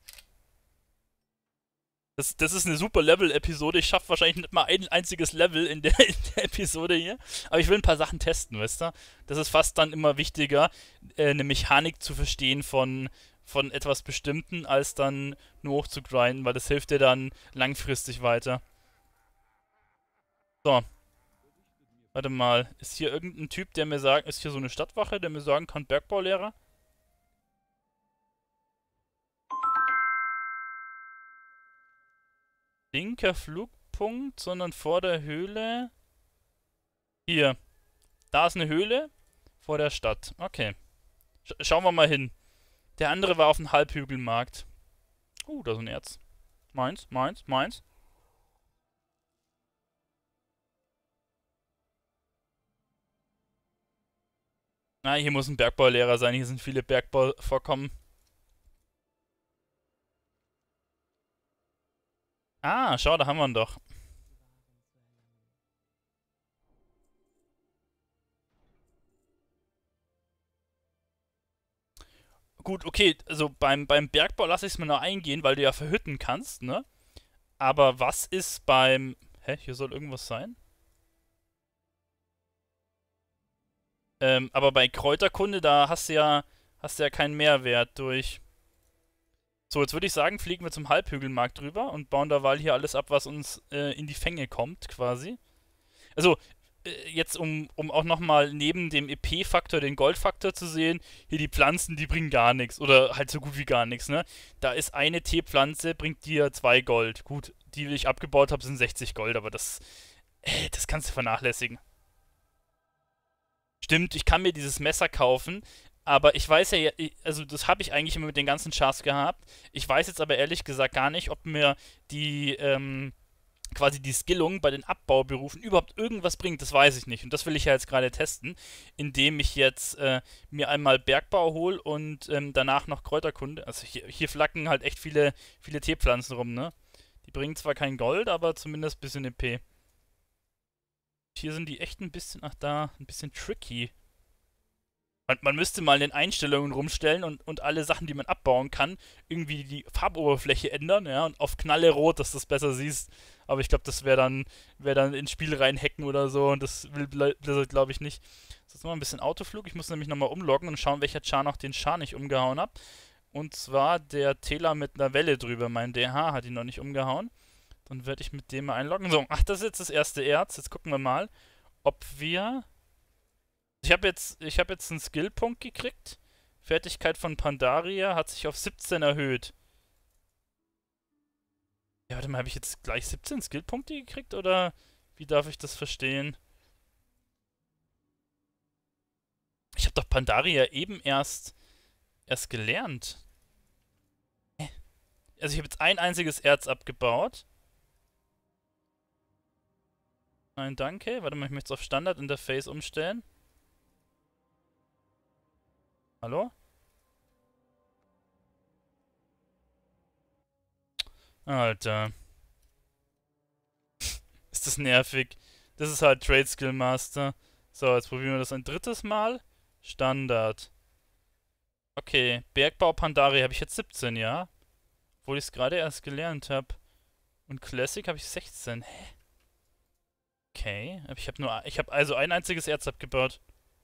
Das ist eine super Level-Episode. Ich schaffe wahrscheinlich nicht mal ein einziges Level in der Episode hier. Aber ich will ein paar Sachen testen, weißt du? Das ist fast dann immer wichtiger, eine Mechanik zu verstehen von etwas Bestimmten, als dann nur hoch zu grinden, weil das hilft dir dann langfristig weiter. So, warte mal. Ist hier irgendein Typ, der mir sagt, ist hier so eine Stadtwache, der mir sagen kann, Bergbaulehrer? Linker Flugpunkt, sondern vor der Höhle. Hier. Da ist eine Höhle vor der Stadt. Okay. Schauen wir mal hin. Der andere war auf dem Halbhügelmarkt. Da ist ein Erz. Meins, meins, meins. Na, hier muss ein Bergbaulehrer sein. Hier sind viele Bergbauvorkommen. Ah, schau, da haben wir ihn doch. Gut, okay, also beim Bergbau lasse ich es mir noch eingehen, weil du ja verhütten kannst, ne? Aber was ist beim. Hä, hier soll irgendwas sein? Aber bei Kräuterkunde, da hast du ja keinen Mehrwert durch. So, jetzt würde ich sagen, fliegen wir zum Halbhügelmarkt rüber und bauen derweil hier alles ab, was uns in die Fänge kommt, quasi. Also, jetzt um auch nochmal neben dem EP-Faktor den Goldfaktor zu sehen, hier die Pflanzen, die bringen gar nichts. Oder halt so gut wie gar nichts, ne? Da ist eine Teepflanze, bringt dir 2 Gold. Gut, die ich abgebaut habe, sind 60 Gold, aber das kannst du vernachlässigen. Stimmt, ich kann mir dieses Messer kaufen, aber ich weiß ja, also das habe ich eigentlich immer mit den ganzen Chars gehabt. Ich weiß jetzt aber ehrlich gesagt gar nicht, ob mir die, quasi die Skillung bei den Abbauberufen überhaupt irgendwas bringt. Das weiß ich nicht. Und das will ich ja jetzt gerade testen, indem ich jetzt mir einmal Bergbau hole und danach noch Kräuterkunde. Also hier flacken halt echt viele Teepflanzen rum, ne? Die bringen zwar kein Gold, aber zumindest ein bisschen EP. Hier sind die echt ein bisschen, ach da, ein bisschen tricky. Man müsste mal in den Einstellungen rumstellen und alle Sachen, die man abbauen kann, irgendwie die Farboberfläche ändern, ja, und auf knallerot, dass du das besser siehst. Aber ich glaube, das wäre dann ins Spiel reinhacken oder so und das will Blizzard, glaube ich, nicht. So, jetzt mal ein bisschen Autoflug. Ich muss nämlich nochmal umloggen und schauen, welcher Char noch den Char nicht umgehauen hat. Und zwar der Tela mit einer Welle drüber. Mein DH hat ihn noch nicht umgehauen. Dann werde ich mit dem mal einloggen. So, ach, das ist jetzt das erste Erz. Jetzt gucken wir mal, ob wir. Ich hab jetzt einen Skillpunkt gekriegt. Fertigkeit von Pandaria hat sich auf 17 erhöht. Ja, warte mal, habe ich jetzt gleich 17 Skillpunkte gekriegt oder wie darf ich das verstehen? Ich habe doch Pandaria eben erst gelernt. Hä? Also ich habe jetzt ein einziges Erz abgebaut. Nein, danke. Warte mal, ich möchte es auf Standard Interface umstellen. Hallo? Alter. Ist das nervig. Das ist halt Trade Skill Master. So, jetzt probieren wir das ein drittes Mal. Standard. Okay, Bergbau Pandaria habe ich jetzt 17, ja? Obwohl ich es gerade erst gelernt habe. Und Classic habe ich 16. Hä? Okay, aber ich habe also ein einziges Erz abgebaut.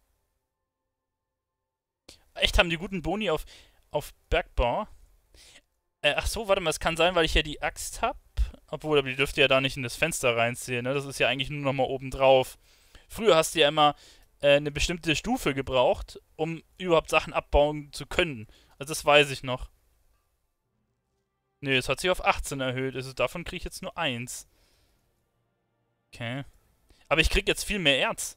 Echt, haben die guten Boni auf Bergbau? Ach so, warte mal, es kann sein, weil ich ja die Axt habe. Obwohl, aber die dürfte ja da nicht in das Fenster reinziehen, ne? Das ist ja eigentlich nur nochmal oben drauf. Früher hast du ja immer eine bestimmte Stufe gebraucht, um überhaupt Sachen abbauen zu können. Also das weiß ich noch. Nee, es hat sich auf 18 erhöht. Also davon kriege ich jetzt nur eins. Okay. Aber ich krieg jetzt viel mehr Erz.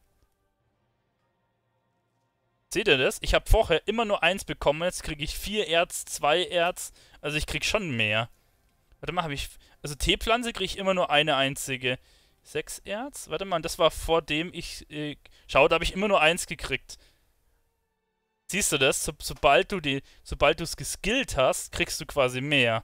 Seht ihr das? Ich habe vorher immer nur eins bekommen. Jetzt kriege ich 4 Erz, 2 Erz. Also ich krieg schon mehr. Warte mal, habe ich. Also Teepflanze kriege ich immer nur eine einzige. 6 Erz? Warte mal, das war vor dem ich. Schau, da habe ich immer nur eins gekriegt. Siehst du das? Sobald du es geskillt hast, kriegst du quasi mehr.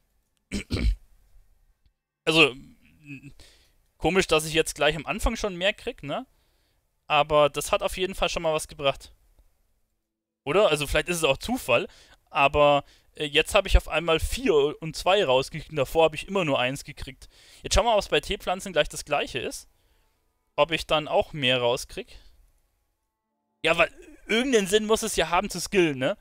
Also, komisch, dass ich jetzt gleich am Anfang schon mehr krieg, ne? Aber das hat auf jeden Fall schon mal was gebracht. Oder? Also vielleicht ist es auch Zufall, aber jetzt habe ich auf einmal 4 und 2 rausgekriegt und davor habe ich immer nur eins gekriegt. Jetzt schauen wir mal, ob es bei Teepflanzen gleich das gleiche ist. Ob ich dann auch mehr rauskrieg. Ja, weil irgendeinen Sinn muss es ja haben zu skillen, ne?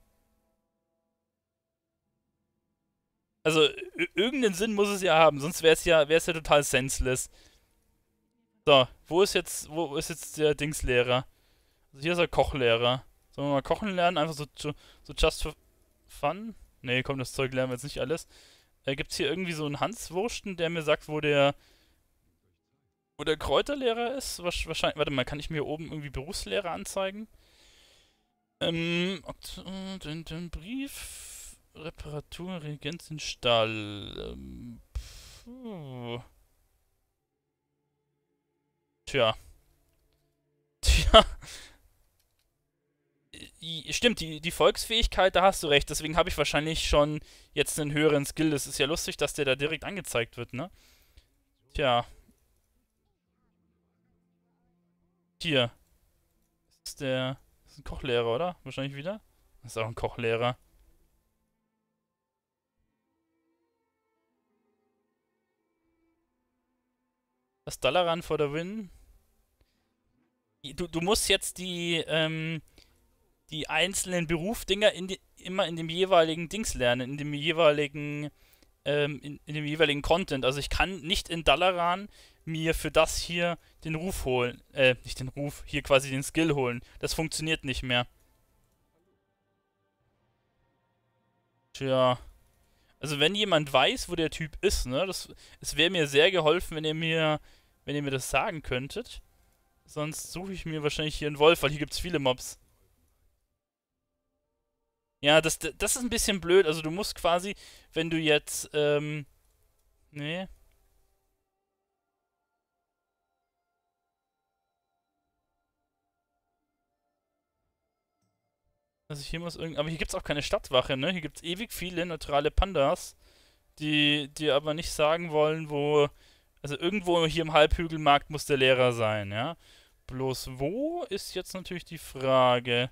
Also irgendeinen Sinn muss es ja haben, sonst wäre es ja total senseless. So, wo ist jetzt der Dingslehrer? Also hier ist der Kochlehrer. Sollen wir mal kochen lernen? Einfach so just for fun? Nee, komm, das Zeug lernen wir jetzt nicht alles. Gibt's hier irgendwie so einen Hanswursten, der mir sagt, wo der Kräuterlehrer ist? Wahrscheinlich. Warte mal, kann ich mir hier oben irgendwie Berufslehrer anzeigen? Den Brief. Reparatur, Regentenstall. Puh. Tja. Tja. Stimmt, die Volksfähigkeit, da hast du recht. Deswegen habe ich wahrscheinlich schon jetzt einen höheren Skill. Das ist ja lustig, dass der da direkt angezeigt wird, ne? Tja, hier. Das ist ein Kochlehrer, oder? Wahrscheinlich wieder. Das ist auch ein Kochlehrer. Das Dalaran for the win. Du musst jetzt die einzelnen Berufdinger immer in dem jeweiligen Dings lernen, in dem jeweiligen Content. Also ich kann nicht in Dalaran mir für das hier den Ruf holen. Nicht den Ruf, hier quasi den Skill holen. Das funktioniert nicht mehr. Tja. Also wenn jemand weiß, wo der Typ ist, ne, es wäre mir sehr geholfen, wenn ihr mir das sagen könntet. Sonst suche ich mir wahrscheinlich hier einen Wolf, weil hier gibt es viele Mobs. Ja, das ist ein bisschen blöd. Also du musst quasi, wenn du jetzt, nee. Also hier muss irgend, aber hier gibt's auch keine Stadtwache, ne? Hier gibt's ewig viele neutrale Pandas, die aber nicht sagen wollen, wo, also irgendwo hier im Halbhügelmarkt muss der Lehrer sein, ja? Bloß wo ist jetzt natürlich die Frage.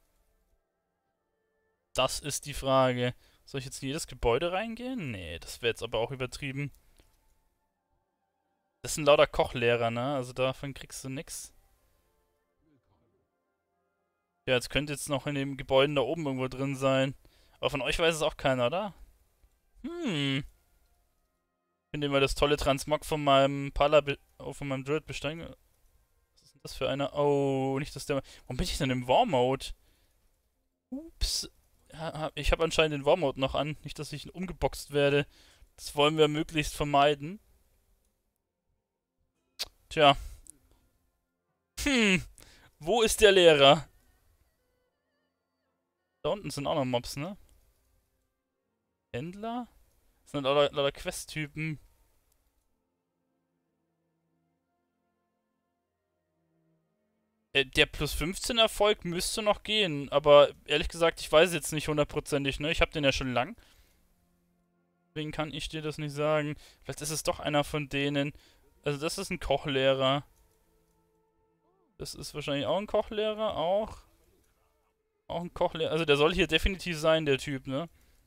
Das ist die Frage. Soll ich jetzt in jedes Gebäude reingehen? Nee, das wäre jetzt aber auch übertrieben. Das sind lauter Kochlehrer, ne? Also davon kriegst du nix. Ja, jetzt könnte jetzt noch in den Gebäuden da oben irgendwo drin sein. Aber von euch weiß es auch keiner, oder? Hm. Ich finde immer das tolle Transmog von meinem von meinem Druid besteigen. Was ist denn das für eine? Oh, nicht, dass der. Warum bin ich denn im War-Mode? Ups. Ja, ich habe anscheinend den War-Mode noch an. Nicht, dass ich umgeboxt werde. Das wollen wir möglichst vermeiden. Tja. Hm. Wo ist der Lehrer? Da unten sind auch noch Mobs, ne? Händler? Das sind lauter Quest-Typen. Der plus 15 Erfolg müsste noch gehen, aber ehrlich gesagt, ich weiß jetzt nicht hundertprozentig, ne? Ich habe den ja schon lang. Deswegen kann ich dir das nicht sagen. Vielleicht ist es doch einer von denen. Also das ist ein Kochlehrer. Das ist wahrscheinlich auch ein Kochlehrer, auch. Auch ein Kochlehrer. Also der soll hier definitiv sein, der Typ, ne?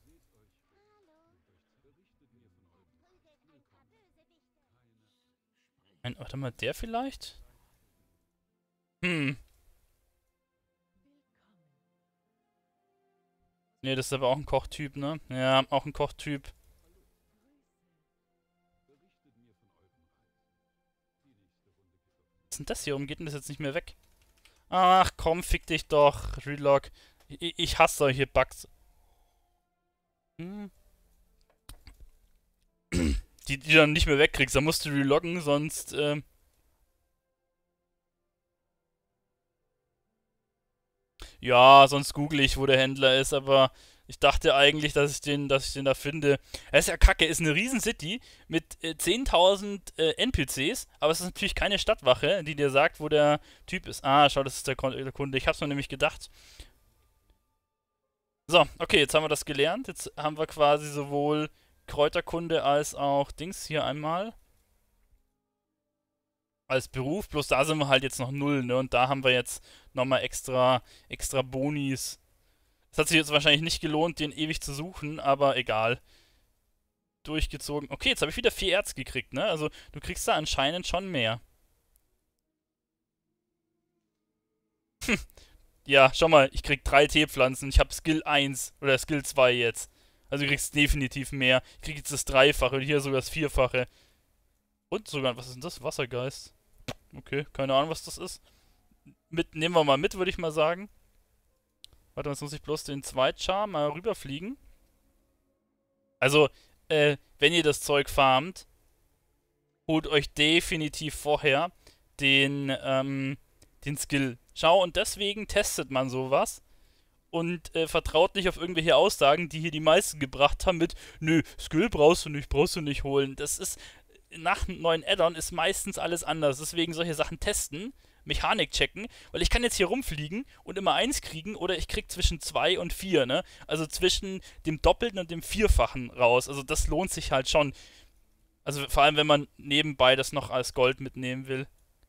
Warte mal, der vielleicht? Hm. Ne, das ist aber auch ein Kochtyp, ne? Ja, auch ein Kochtyp. Was ist denn das hier? Warum geht denn das jetzt nicht mehr weg? Ach komm, fick dich doch, Relog. Ich hasse solche Bugs. Hm. Die du dann nicht mehr wegkriegst. Da musst du reloggen, sonst, ja, sonst google ich, wo der Händler ist, aber ich dachte eigentlich, dass ich den da finde. Das ist ja kacke, ist eine riesen City mit 10.000 NPCs, aber es ist natürlich keine Stadtwache, die dir sagt, wo der Typ ist. Ah, schau, das ist der Kunde. Ich hab's mir nämlich gedacht. So, okay, jetzt haben wir das gelernt. Jetzt haben wir quasi sowohl Kräuterkunde als auch Dings hier einmal als Beruf. Bloß da sind wir halt jetzt noch null, ne? Und da haben wir jetzt nochmal extra Bonis. Es hat sich jetzt wahrscheinlich nicht gelohnt, den ewig zu suchen, aber egal. Durchgezogen. Okay, jetzt habe ich wieder 4 Erz gekriegt, ne? Also du kriegst da anscheinend schon mehr. Ja, schau mal, ich krieg 3 Teepflanzen. Ich habe Skill 1 oder Skill 2 jetzt. Also du kriegst definitiv mehr. Ich krieg jetzt das Dreifache und hier sogar das Vierfache. Und sogar, was ist denn das? Wassergeist. Okay, keine Ahnung, was das ist. Nehmen wir mal mit, würde ich mal sagen. Warte, jetzt muss ich bloß den Zweitchar mal rüberfliegen. Also, wenn ihr das Zeug farmt, holt euch definitiv vorher den Skill. Schau, und deswegen testet man sowas und vertraut nicht auf irgendwelche Aussagen, die hier die meisten gebracht haben mit, nö, Skill brauchst du nicht holen. Das ist, nach einem neuen Add-on ist meistens alles anders. Deswegen solche Sachen testen, Mechanik checken, weil ich kann jetzt hier rumfliegen und immer eins kriegen oder ich krieg zwischen 2 und 4, ne? Also zwischen dem Doppelten und dem Vierfachen raus. Also das lohnt sich halt schon. Also vor allem, wenn man nebenbei das noch als Gold mitnehmen will.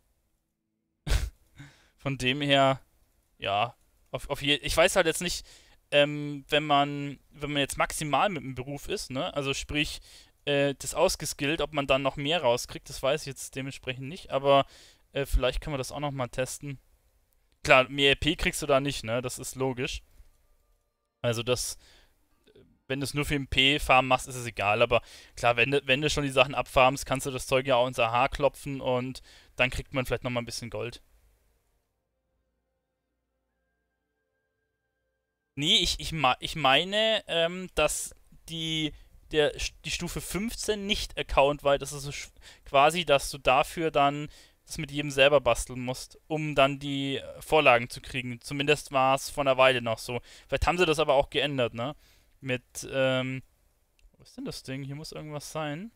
Von dem her, ja, ich weiß halt jetzt nicht, wenn man jetzt maximal mit dem Beruf ist, ne? Also sprich, das ausgeskillt, ob man dann noch mehr rauskriegt, das weiß ich jetzt dementsprechend nicht, aber vielleicht können wir das auch nochmal testen. Klar, mehr EP kriegst du da nicht, ne? Das ist logisch. Also das, wenn du es nur für MP-Farmen machst, ist es egal, aber klar, wenn du schon die Sachen abfarmst, kannst du das Zeug ja auch ins AH klopfen und dann kriegt man vielleicht nochmal ein bisschen Gold. Nee, ich meine, dass die Stufe 15 nicht accountweit ist. Also quasi, dass du dafür dann das mit jedem selber basteln musst, um dann die Vorlagen zu kriegen. Zumindest war es vor einer Weile noch so. Vielleicht haben sie das aber auch geändert, ne? Mit, wo ist denn das Ding? Hier muss irgendwas sein.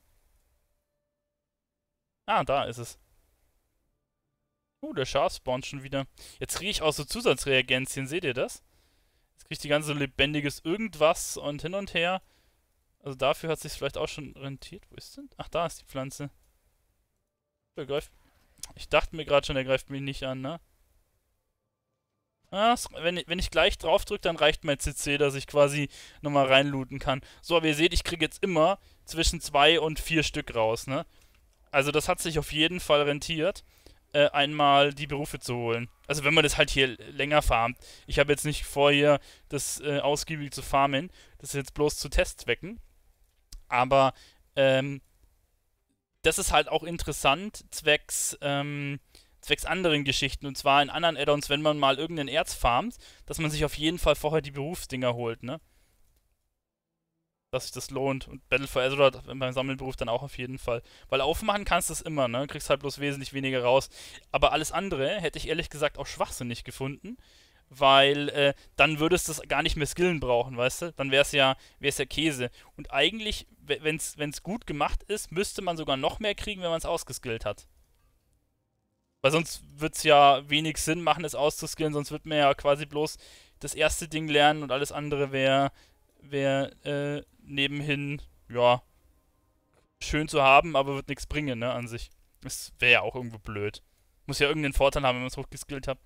Ah, da ist es. Der Schaf spawnt schon wieder. Jetzt kriege ich auch so Zusatzreagenzien, seht ihr das? Jetzt kriege ich die ganze lebendiges Irgendwas und hin und her. Also dafür hat sich vielleicht auch schon rentiert. Wo ist denn? Ach, da ist die Pflanze. Begriff. Ich dachte mir gerade schon, er greift mich nicht an, ne? Ah, wenn ich gleich drauf drücke, dann reicht mein CC, dass ich quasi nochmal reinlooten kann. So, aber ihr seht, ich kriege jetzt immer zwischen 2 und 4 Stück raus, ne? Also das hat sich auf jeden Fall rentiert, einmal die Berufe zu holen. Also wenn man das halt hier länger farmt. Ich habe jetzt nicht vor, hier das ausgiebig zu farmen. Das ist jetzt bloß zu Testzwecken. Aber ähm, das ist halt auch interessant zwecks anderen Geschichten. Und zwar in anderen Add-ons, wenn man mal irgendein Erz farmt, dass man sich auf jeden Fall vorher die Berufsdinger holt, ne? Dass sich das lohnt. Und Battle for Azeroth beim Sammelberuf dann auch auf jeden Fall. Weil aufmachen kannst du es immer, ne? Kriegst halt bloß wesentlich weniger raus. Aber alles andere hätte ich ehrlich gesagt auch schwachsinnig gefunden. Weil dann würdest du es gar nicht mehr skillen brauchen, weißt du? Dann wär's ja Käse. Und eigentlich, wenn's gut gemacht ist, müsste man sogar noch mehr kriegen, wenn man es ausgeskillt hat. Weil sonst wird es ja wenig Sinn machen, es auszuskillen, sonst wird man ja quasi bloß das erste Ding lernen und alles andere wäre nebenhin, ja, schön zu haben, aber wird nichts bringen, ne, an sich. Das wäre ja auch irgendwo blöd. Muss ja irgendeinen Vorteil haben, wenn man es hochgeskillt hat.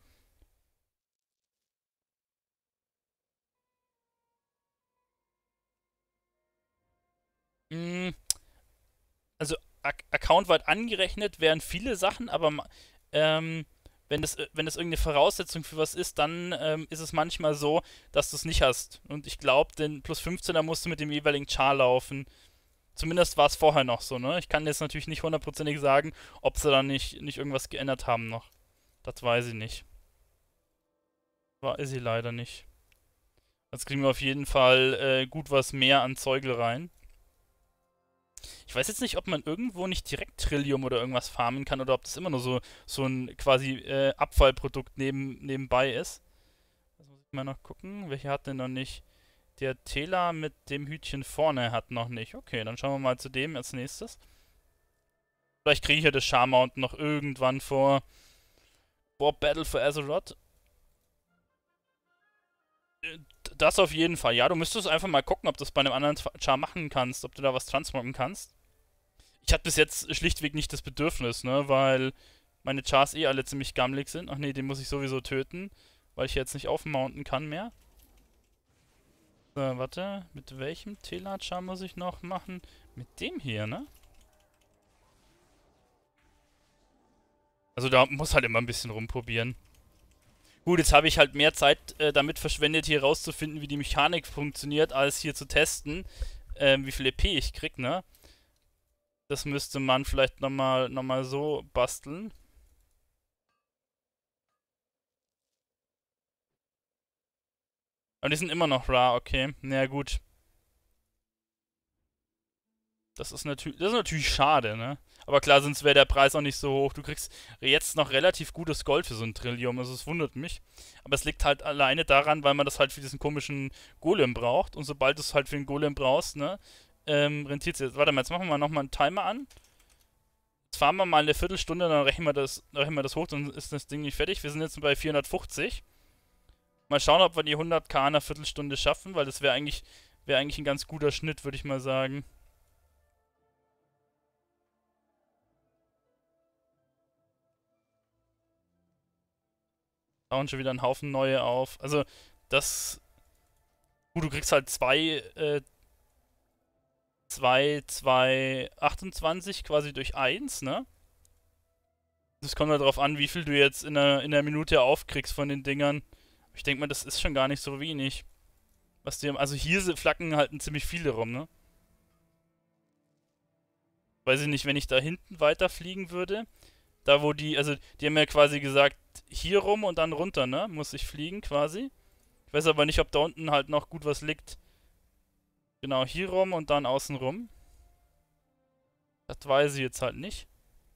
Mm, also accountweit angerechnet wären viele Sachen, aber ähm, wenn das irgendeine Voraussetzung für was ist, dann ist es manchmal so, dass du es nicht hast. Und ich glaube, den plus 15er musst du mit dem jeweiligen Char laufen. Zumindest war es vorher noch so, ne? Ich kann jetzt natürlich nicht hundertprozentig sagen, ob sie da nicht irgendwas geändert haben noch. Das weiß ich nicht. Weiß ich leider nicht. Jetzt kriegen wir auf jeden Fall gut was mehr an Zeugel rein. Ich weiß jetzt nicht, ob man irgendwo nicht direkt Trillium oder irgendwas farmen kann oder ob das immer nur so ein quasi Abfallprodukt nebenbei ist. Das muss ich mal noch gucken. Welche hat denn noch nicht? Der Tela mit dem Hütchen vorne hat noch nicht. Okay, dann schauen wir mal zu dem als nächstes. Vielleicht kriege ich ja das Char Mountain noch irgendwann vor Battle for Azeroth. Das auf jeden Fall. Ja, du müsstest einfach mal gucken, ob du das bei einem anderen Char machen kannst, ob du da was transmoggen kannst. Ich hatte bis jetzt schlichtweg nicht das Bedürfnis, ne, weil meine Chars eh alle ziemlich gammelig sind. Ach nee, den muss ich sowieso töten, weil ich jetzt nicht aufmounten kann mehr. So, warte, mit welchem Tela-Char muss ich noch machen? Mit dem hier, ne? Also da muss halt immer ein bisschen rumprobieren. Gut, jetzt habe ich halt mehr Zeit damit verschwendet, hier rauszufinden, wie die Mechanik funktioniert, als hier zu testen, wie viel EP ich krieg, ne? Das müsste man vielleicht noch mal so basteln. Aber die sind immer noch rar, okay. Na ja, gut. Das ist natürlich schade, ne? Aber klar, sonst wäre der Preis auch nicht so hoch. Du kriegst jetzt noch relativ gutes Gold für so ein Trillium, also es wundert mich. Aber es liegt halt alleine daran, weil man das halt für diesen komischen Golem braucht. Und sobald du es halt für den Golem brauchst, ne, rentiert es jetzt. Warte mal, jetzt machen wir nochmal einen Timer an. Jetzt fahren wir mal eine Viertelstunde, dann rechnen wir das hoch, dann ist das Ding nicht fertig. Wir sind jetzt bei 450. Mal schauen, ob wir die 100k in einer Viertelstunde schaffen, weil das wäre eigentlich ein ganz guter Schnitt, würde ich mal sagen. Tauchen schon wieder einen Haufen neue auf. Also, das. Gut, du kriegst halt zwei 28 quasi durch eins, ne? Das kommt halt darauf an, wie viel du jetzt in der Minute aufkriegst von den Dingern. Ich denke mal, das ist schon gar nicht so wenig. Also hier flacken halt ziemlich viele rum, ne? Weiß ich nicht, wenn ich da hinten weiterfliegen würde, da wo also die haben ja quasi gesagt, hier rum und dann runter, ne? Muss ich fliegen quasi. Ich weiß aber nicht, ob da unten halt noch gut was liegt. Genau, hier rum und dann außen rum. Das weiß ich jetzt halt nicht.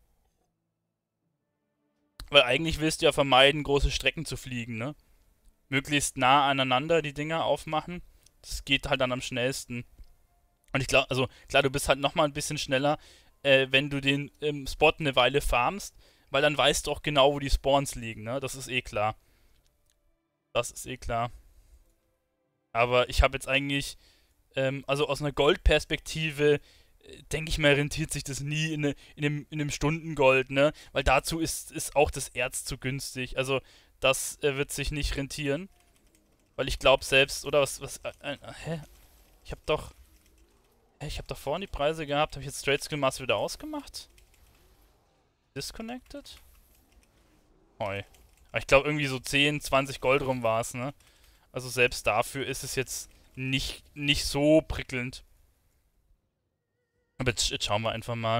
Weil eigentlich willst du ja vermeiden, große Strecken zu fliegen, ne? Möglichst nah aneinander die Dinger aufmachen. Das geht halt dann am schnellsten. Und ich glaube, also klar, du bist halt nochmal ein bisschen schneller, wenn du den Spot eine Weile farmst, weil dann weißt du auch genau, wo die Spawns liegen, ne? Das ist eh klar. Das ist eh klar. Aber ich habe jetzt eigentlich, also aus einer Goldperspektive, denke ich mal, rentiert sich das nie in einem Stundengold, ne? Weil dazu ist auch das Erz zu günstig. Also, das wird sich nicht rentieren. Weil ich glaube selbst, oder hä? Ich habe doch, ich habe doch vorhin die Preise gehabt. Habe ich jetzt Trade Skill Master wieder ausgemacht? Disconnected? Hoi. Aber ich glaube irgendwie so 10, 20 Gold rum war es, ne? Also selbst dafür ist es jetzt nicht so prickelnd. Aber jetzt schauen wir einfach mal.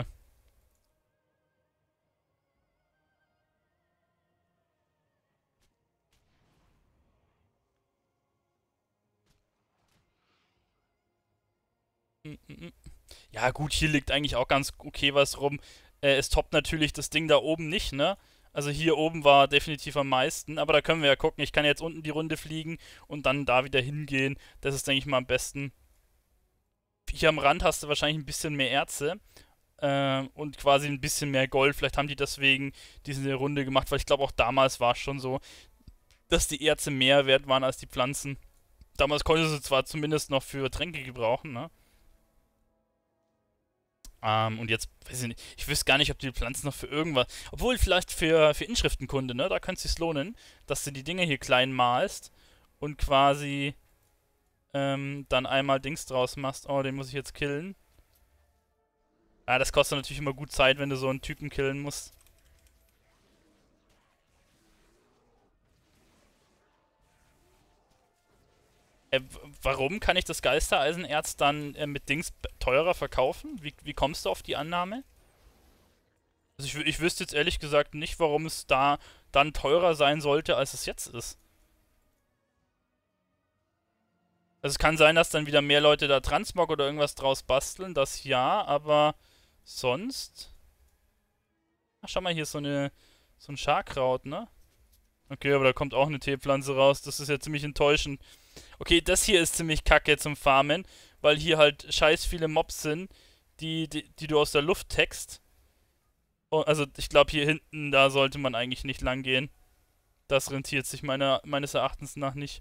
Mm, mm, mm. Ja gut, hier liegt eigentlich auch ganz okay was rum. Es toppt natürlich das Ding da oben nicht, ne? Also hier oben war definitiv am meisten, aber da können wir ja gucken. Ich kann jetzt unten die Runde fliegen und dann da wieder hingehen. Das ist, denke ich mal, am besten. Hier am Rand hast du wahrscheinlich ein bisschen mehr Erze und quasi ein bisschen mehr Gold. Vielleicht haben die deswegen diese Runde gemacht, weil ich glaube auch damals war es schon so, dass die Erze mehr wert waren als die Pflanzen. Damals konnte sie zwar zumindest noch für Tränke gebrauchen, ne? Und jetzt, weiß ich nicht, ich wüsste gar nicht, ob die Pflanzen noch für irgendwas, obwohl vielleicht für Inschriftenkunde, ne? Da könnte es sich lohnen, dass du die Dinge hier klein malst und quasi dann einmal Dings draus machst. Oh, den muss ich jetzt killen. Ah, das kostet natürlich immer gut Zeit, wenn du so einen Typen killen musst. Warum kann ich das Geistereisenerz dann mit Dings teurer verkaufen? Wie kommst du auf die Annahme? Also ich wüsste jetzt ehrlich gesagt nicht, warum es da dann teurer sein sollte, als es jetzt ist. Also es kann sein, dass dann wieder mehr Leute da Transmog oder irgendwas draus basteln, das ja, aber sonst. Ach, schau mal, hier ist so ein Scharkraut, ne? Okay, aber da kommt auch eine Teepflanze raus. Das ist ja ziemlich enttäuschend. Okay, das hier ist ziemlich kacke zum Farmen, weil hier halt scheiß viele Mobs sind, die du aus der Luft text. Oh, also ich glaube hier hinten, da sollte man eigentlich nicht lang gehen. Das rentiert sich meines Erachtens nach nicht.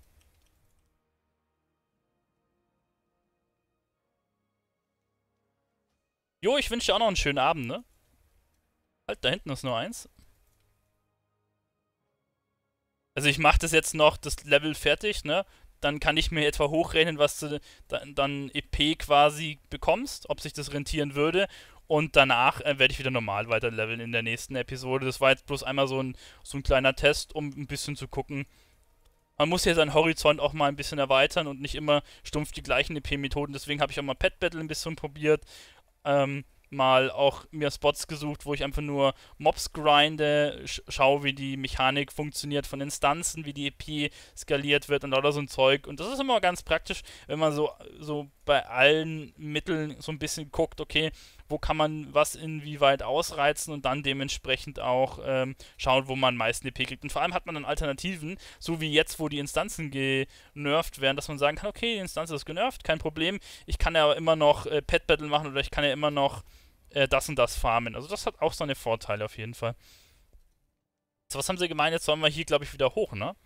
Jo, ich wünsche dir auch noch einen schönen Abend, ne? Halt, da hinten ist nur eins. Also ich mache das jetzt noch, das Level fertig, ne? Dann kann ich mir etwa hochrechnen, was du dann EP quasi bekommst, ob sich das rentieren würde. Und danach werde ich wieder normal weiter leveln in der nächsten Episode. Das war jetzt bloß einmal so ein kleiner Test, um ein bisschen zu gucken. Man muss ja seinen Horizont auch mal ein bisschen erweitern und nicht immer stumpf die gleichen EP-Methoden. Deswegen habe ich auch mal Pet Battle ein bisschen probiert. Mal auch mir Spots gesucht, wo ich einfach nur Mobs grinde, schaue, wie die Mechanik funktioniert von Instanzen, wie die EP skaliert wird und lauter so ein Zeug. Und das ist immer ganz praktisch, wenn man so bei allen Mitteln so ein bisschen guckt, okay, wo kann man was inwieweit ausreizen und dann dementsprechend auch schauen, wo man am meisten EP kriegt. Und vor allem hat man dann Alternativen, so wie jetzt, wo die Instanzen genervt werden, dass man sagen kann, okay, die Instanz ist genervt, kein Problem, ich kann ja immer noch Pet Battle machen oder ich kann ja immer noch das und das farmen. Also das hat auch seine Vorteile auf jeden Fall. So, was haben sie gemeint? Jetzt sollen wir hier, glaube ich, wieder hoch, ne?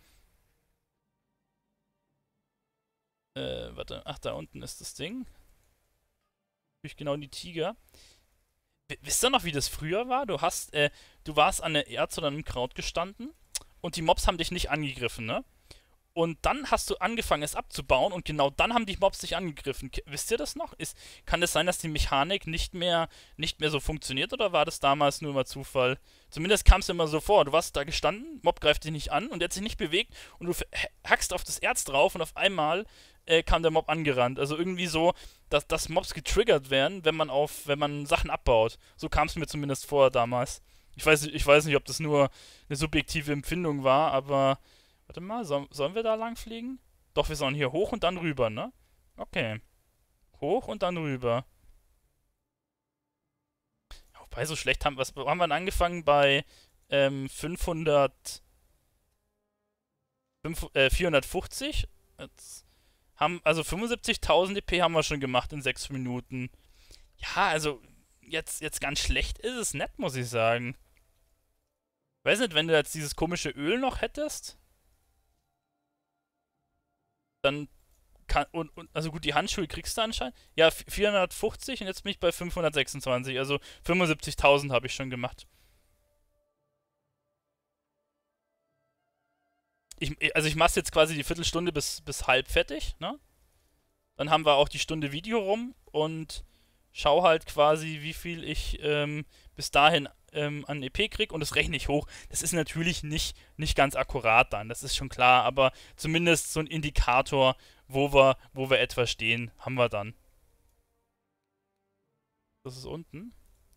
Warte. Ach, da unten ist das Ding. Natürlich genau die Tiger. Wisst ihr noch, wie das früher war? Du warst an der Erz oder einem Kraut gestanden und die Mobs haben dich nicht angegriffen, ne? Und dann hast du angefangen, es abzubauen und genau dann haben die Mobs dich angegriffen. Wisst ihr das noch? Kann es sein, dass die Mechanik nicht mehr so funktioniert oder war das damals nur mal Zufall? Zumindest kam es immer so vor. Du warst da gestanden, Mob greift dich nicht an und der hat sich nicht bewegt und du hackst auf das Erz drauf und auf einmal kam der Mob angerannt. Also irgendwie so, dass Mobs getriggert werden, wenn man Sachen abbaut. So kam es mir zumindest vor damals. Ich weiß nicht, ob das nur eine subjektive Empfindung war, aber warte mal, sollen wir da lang fliegen? Doch, wir sollen hier hoch und dann rüber, ne? Okay. Hoch und dann rüber. Wobei, so schlecht was haben wir denn angefangen bei 500, 450? Jetzt also 75.000 EP haben wir schon gemacht in 6 Minuten. Ja, also jetzt ganz schlecht ist es nicht, muss ich sagen. Weiß nicht, wenn du jetzt dieses komische Öl noch hättest, dann also gut, die Handschuhe kriegst du anscheinend. Ja, 450 und jetzt bin ich bei 526. Also 75.000 habe ich schon gemacht. Also ich mache jetzt quasi die Viertelstunde bis halb fertig, ne? Dann haben wir auch die Stunde Video rum und schau halt quasi, wie viel ich bis dahin an EP krieg und das rechne ich hoch. Das ist natürlich nicht ganz akkurat dann, das ist schon klar, aber zumindest so ein Indikator, wo wir etwa stehen, haben wir dann. Das ist unten.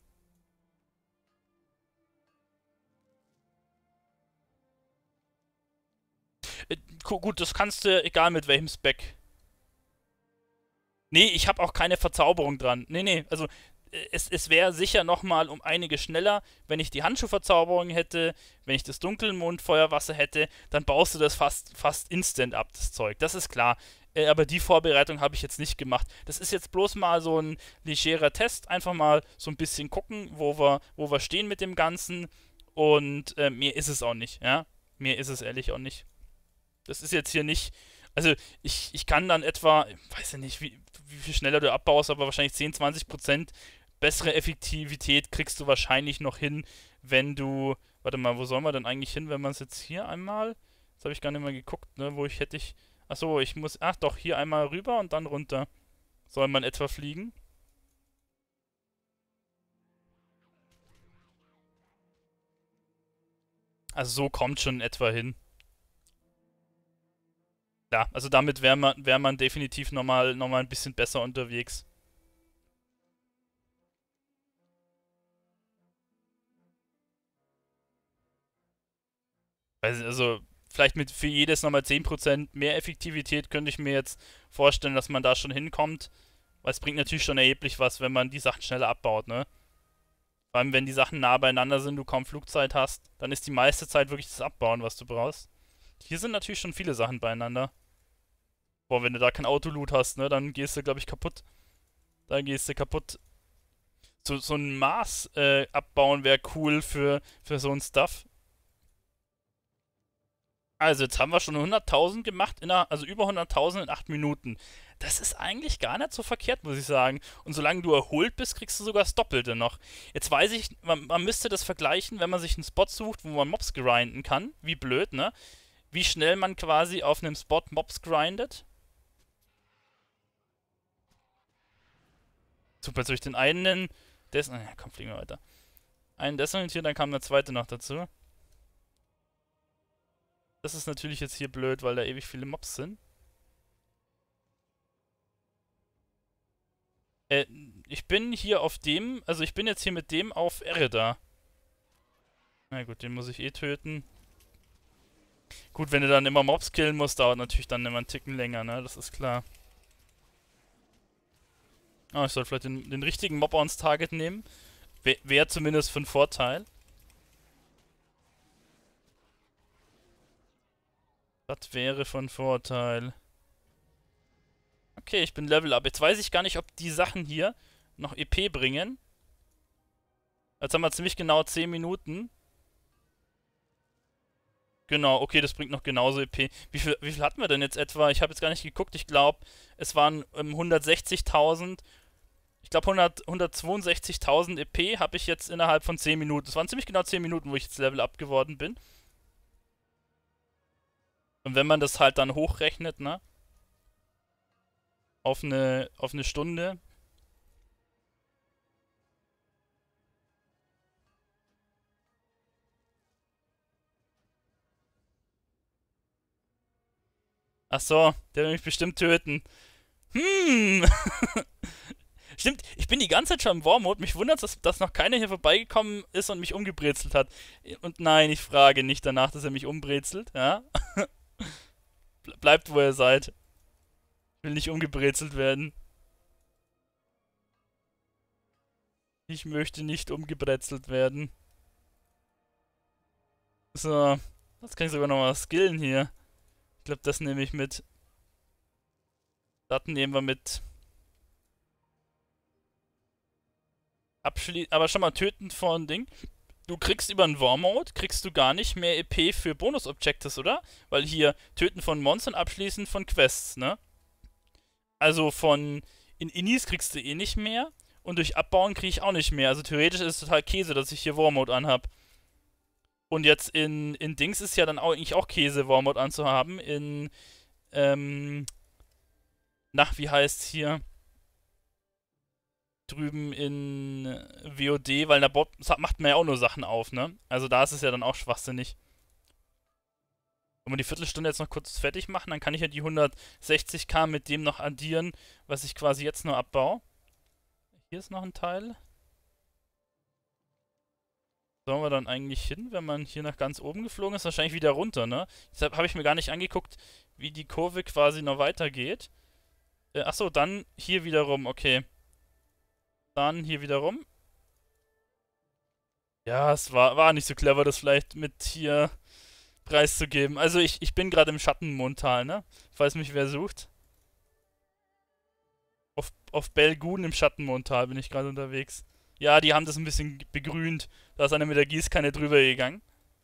Gut, das kannst du, egal mit welchem Spec. Nee, ich habe auch keine Verzauberung dran. Nee, also es wäre sicher nochmal um einige schneller, wenn ich die Handschuhverzauberung hätte, wenn ich das Dunkelmondfeuerwasser hätte, dann baust du das fast instant ab, das Zeug. Das ist klar. Aber die Vorbereitung habe ich jetzt nicht gemacht. Das ist jetzt bloß mal so ein legerer Test. Einfach mal so ein bisschen gucken, wo wir stehen mit dem Ganzen. Und mehr ist es auch nicht, ja. Mehr ist es ehrlich auch nicht. Das ist jetzt hier nicht. Also, ich kann dann etwa, weiß ja nicht, wie viel schneller du abbaust, aber wahrscheinlich 10-20% bessere Effektivität kriegst du wahrscheinlich noch hin, wenn du. Warte mal, wo soll man denn eigentlich hin, wenn man es jetzt hier einmal. Das habe ich gar nicht mehr geguckt, ne? Wo ich hätte ich. Achso, ich muss. Ach doch, hier einmal rüber und dann runter. Soll man etwa fliegen? Also so kommt schon etwa hin. Ja, also damit wär man definitiv nochmal ein bisschen besser unterwegs. Also, vielleicht mit für jedes nochmal 10% mehr Effektivität könnte ich mir jetzt vorstellen, dass man da schon hinkommt. Weil es bringt natürlich schon erheblich was, wenn man die Sachen schneller abbaut, ne? Vor allem, wenn die Sachen nah beieinander sind, du kaum Flugzeit hast, dann ist die meiste Zeit wirklich das Abbauen, was du brauchst. Hier sind natürlich schon viele Sachen beieinander. Boah, wenn du da kein Autoloot hast, ne, dann gehst du, glaube ich, kaputt. Da gehst du kaputt. So ein Maß abbauen wäre cool für so ein Stuff. Also, jetzt haben wir schon 100.000 gemacht, also über 100.000 in 8 Minuten. Das ist eigentlich gar nicht so verkehrt, muss ich sagen. Und solange du erholt bist, kriegst du sogar das Doppelte noch. Jetzt weiß ich, man müsste das vergleichen, wenn man sich einen Spot sucht, wo man Mobs grinden kann. Wie blöd, ne? Wie schnell man quasi auf einem Spot Mobs grindet. Super, jetzt habe ich den einen komm, fliegen wir weiter. Einen desorientiert, dann kam der zweite noch dazu. Das ist natürlich jetzt hier blöd, weil da ewig viele Mobs sind. Äh, ich bin hier auf dem, also ich bin jetzt hier mit dem auf Erida. Na gut, den muss ich eh töten. Gut, wenn du dann immer Mobs killen musst, dauert natürlich dann immer einen Ticken länger, ne? Das ist klar. Ah, ich soll vielleicht den richtigen Mob ans Target nehmen. Wäre zumindest von Vorteil. Das wäre von Vorteil. Okay, ich bin Level Up. Jetzt weiß ich gar nicht, ob die Sachen hier noch EP bringen. Jetzt haben wir ziemlich genau 10 Minuten. Genau, okay, das bringt noch genauso EP. Wie viel hatten wir denn jetzt etwa? Ich habe jetzt gar nicht geguckt. Ich glaube, es waren 160.000. Ich glaube, 162.000 EP habe ich jetzt innerhalb von 10 Minuten. Das waren ziemlich genau 10 Minuten, wo ich jetzt Level Up geworden bin. Und wenn man das halt dann hochrechnet, ne? Auf eine Stunde. Ach so, der will mich bestimmt töten. Hm. Stimmt, ich bin die ganze Zeit schon im War-Mode. Mich wundert, dass noch keiner hier vorbeigekommen ist und mich umgebrezelt hat. Und nein, ich frage nicht danach, dass er mich umbrezelt, ja? Bleibt, wo ihr seid. Ich will nicht umgebrezelt werden. Ich möchte nicht umgebrezelt werden. So, das kann ich sogar nochmal skillen hier. Ich glaube, das nehme ich mit. Das nehmen wir mit. Aber schon mal töten von Ding. Du kriegst über einen War-Mode, kriegst du gar nicht mehr EP für Bonus-Objectives, oder? Weil hier töten von Monstern abschließen von Quests, ne? Also von in Innis kriegst du eh nicht mehr und durch Abbauen kriege ich auch nicht mehr. Also theoretisch ist es total Käse, dass ich hier War Mode anhab. Und jetzt in Dings ist ja dann auch, eigentlich auch Käse, War Mode anzuhaben. Ähm, wie heißt's hier? Drüben in WOD, weil der Bot macht man ja auch nur Sachen auf, ne? Also da ist es ja dann auch schwachsinnig. Wenn wir die Viertelstunde jetzt noch kurz fertig machen, dann kann ich ja die 160k mit dem noch addieren, was ich quasi jetzt nur abbaue. Hier ist noch ein Teil. Sollen wir dann eigentlich hin, wenn man hier nach ganz oben geflogen ist? Wahrscheinlich wieder runter, ne? Deshalb habe ich mir gar nicht angeguckt, wie die Kurve quasi noch weitergeht. Achso, dann hier wieder rum, okay. Dann hier wieder rum. Ja, es war nicht so clever, das vielleicht mit hier preiszugeben. Also ich bin gerade im Schattenmondtal, ne? Falls mich wer sucht. Auf Belgun im Schattenmondtal bin ich gerade unterwegs. Ja, die haben das ein bisschen begrünt. Da ist einer mit der Gießkanne drüber gegangen.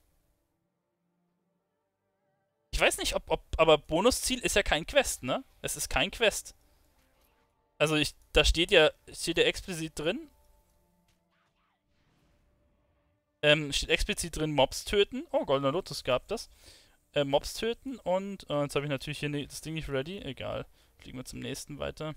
Ich weiß nicht, aber Bonusziel ist ja kein Quest, ne? Es ist kein Quest. Also da steht ja explizit drin. Steht explizit drin, Mobs töten. Oh, Goldener Lotus gab das. Mobs töten und jetzt habe ich natürlich hier das Ding nicht ready. Egal. Fliegen wir zum nächsten weiter.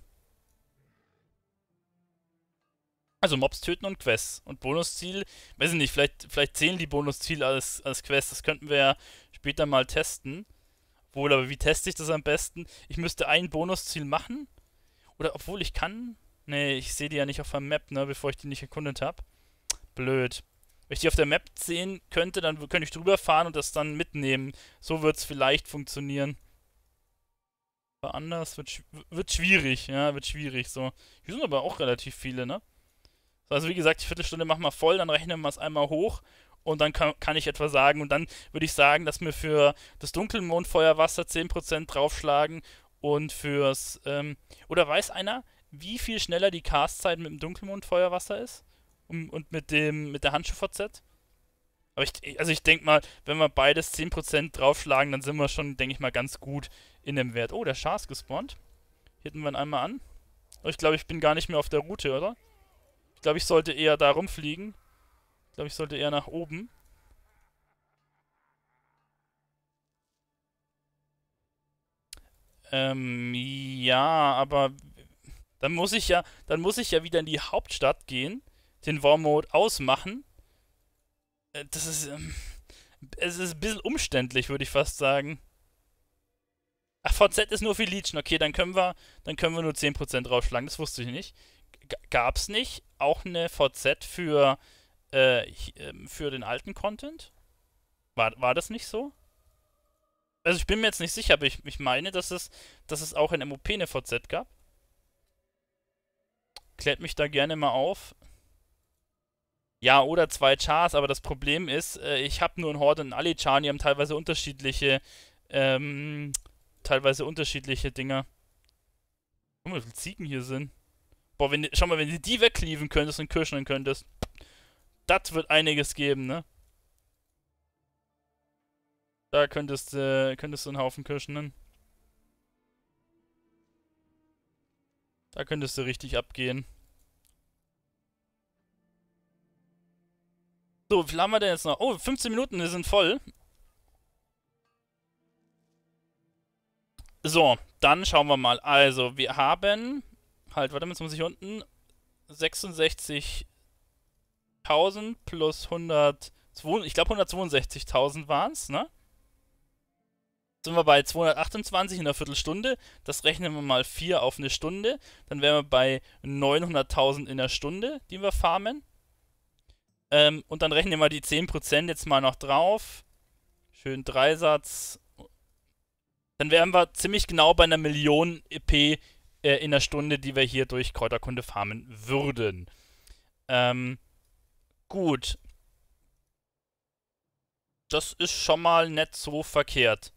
Also Mobs töten und Quests. Und Bonusziel, weiß ich nicht, vielleicht zählen die Bonusziele als Quests. Das könnten wir ja später mal testen. Wohl, aber wie teste ich das am besten? Ich müsste ein Bonusziel machen. Oder obwohl ich kann. Nee, ich sehe die ja nicht auf der Map, ne, bevor ich die nicht erkundet habe. Blöd. Wenn ich die auf der Map sehen könnte, dann könnte ich drüber fahren und das dann mitnehmen. So wird es vielleicht funktionieren. Aber anders wird schwierig, ja, wird schwierig, so. Hier sind aber auch relativ viele, ne? So, also wie gesagt, die Viertelstunde machen wir voll, dann rechnen wir es einmal hoch und dann kann ich etwa sagen, und dann würde ich sagen, dass wir für das Dunkelmondfeuerwasser 10% draufschlagen und oder weiß einer, wie viel schneller die Castzeit mit dem Dunkelmondfeuerwasser ist? Und mit der Handschuh-VZ? Aber ich denke mal, wenn wir beides 10% draufschlagen, dann sind wir schon, denke ich mal, ganz gut in dem Wert. Oh, der Char ist gespawnt. Hitten wir ihn einmal an. Oh, ich glaube, ich bin gar nicht mehr auf der Route, oder? Ich glaube, ich sollte eher da rumfliegen. Ich glaube, ich sollte eher nach oben. Ja, aber dann muss ich ja wieder in die Hauptstadt gehen, den War Mode ausmachen. Es ist ein bisschen umständlich, würde ich fast sagen. Ach, VZ ist nur für Legion. Okay, dann können wir nur 10% draufschlagen. Das wusste ich nicht. Gab's nicht auch eine VZ für den alten Content? War das nicht so? Also ich bin mir jetzt nicht sicher, aber ich meine, dass es auch in MOP eine VZ gab. Klärt mich da gerne mal auf. Ja, oder zwei Chars, aber das Problem ist, ich habe nur einen Horde und alle Char, die haben ähm, teilweise unterschiedliche Dinger. Guck mal, wie viele Ziegen hier sind. Boah, schau mal, wenn du die wegcleaven könntest und kirschen könntest, das wird einiges geben, ne? Da könntest du einen Haufen kirschen. Da könntest du richtig abgehen. So, wie viel haben wir denn jetzt noch? Oh, 15 Minuten, wir sind voll. So, dann schauen wir mal. Also, wir haben. Halt, warte mal, jetzt muss ich unten. 66.000 plus 100. Ich glaube 162.000 waren es, ne? Sind wir bei 228 in einer Viertelstunde. Das rechnen wir mal 4 auf eine Stunde. Dann wären wir bei 900.000 in der Stunde, die wir farmen. Und dann rechnen wir die 10% jetzt mal noch drauf. Schön Dreisatz. Dann wären wir ziemlich genau bei einer Million EP in der Stunde, die wir hier durch Kräuterkunde farmen würden. Gut. Das ist schon mal nicht so verkehrt.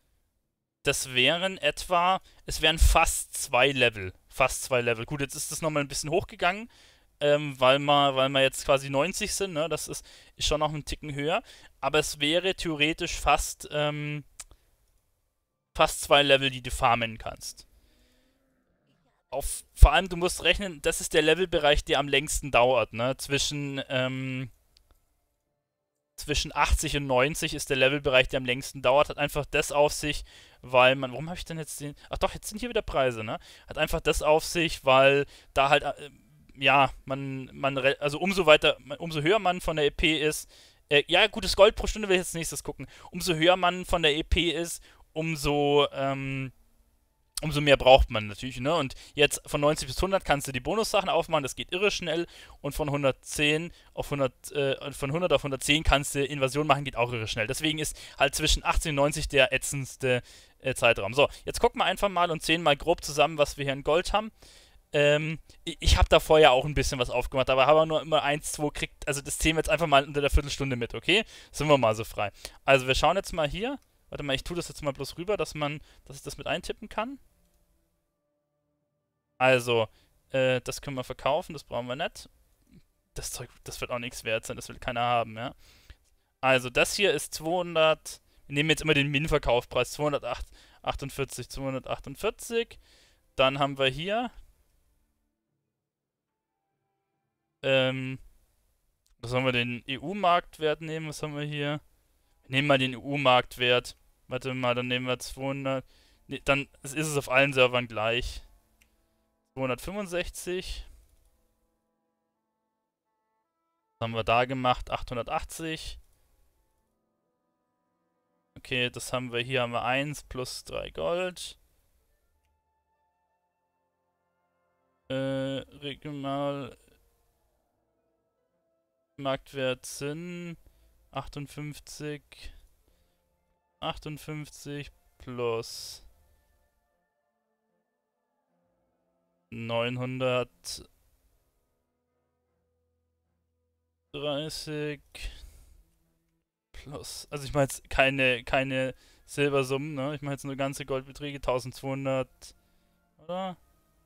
Es wären fast 2 Level. Fast 2 Level. Gut, jetzt ist das nochmal ein bisschen hochgegangen, weil wir jetzt quasi 90 sind, ne? Das ist schon noch einen Ticken höher. Aber es wäre theoretisch fast 2 Level, die du farmen kannst. vor allem, du musst rechnen, das ist der Levelbereich, der am längsten dauert, ne? Zwischen 80 und 90 ist der Levelbereich, der am längsten dauert. Hat einfach das auf sich, weil man. Warum habe ich denn jetzt den. Ach doch, jetzt sind hier wieder Preise, ne? Hat einfach das auf sich, weil da halt. Ja, also umso höher man von der EP ist. Ja, gutes Gold pro Stunde will ich jetzt nächstes gucken. Umso höher man von der EP ist, umso. Umso mehr braucht man natürlich, ne? Und jetzt von 90 bis 100 kannst du die Bonussachen aufmachen, das geht irre schnell. Und von 110 auf 100, von 100 auf 110 kannst du Invasion machen, geht auch irre schnell. Deswegen ist halt zwischen 80 und 90 der ätzendste Zeitraum. So, jetzt gucken wir einfach mal und zählen mal grob zusammen, was wir hier in Gold haben. Ich habe da vorher auch ein bisschen was aufgemacht, aber habe nur immer 1, 2 kriegt, also das zählen wir jetzt einfach mal unter der Viertelstunde mit, okay? Sind wir mal so frei. Also wir schauen jetzt mal hier. Warte mal, ich tue das jetzt mal bloß rüber, dass ich das mit eintippen kann. Also, das können wir verkaufen, das brauchen wir nicht. Das Zeug, das wird auch nichts wert sein, das will keiner haben, ja. Also, das hier ist 200. Wir nehmen jetzt immer den Min-Verkaufspreis, 248, 248. Dann haben wir hier, ähm, was sollen wir den EU-Marktwert nehmen? Was haben wir hier? Wir nehmen mal den EU-Marktwert. Warte mal, dann nehmen wir 200. Nee, dann ist es auf allen Servern gleich. 265. Was haben wir da gemacht? 880. Okay, das haben wir hier. Haben wir 1 plus 3 Gold. Regional. Marktwert sind 58. 58 plus 930 plus. Also ich meine jetzt keine Silbersummen, ne? Ich meine jetzt nur ganze Goldbeträge. 1200, oder?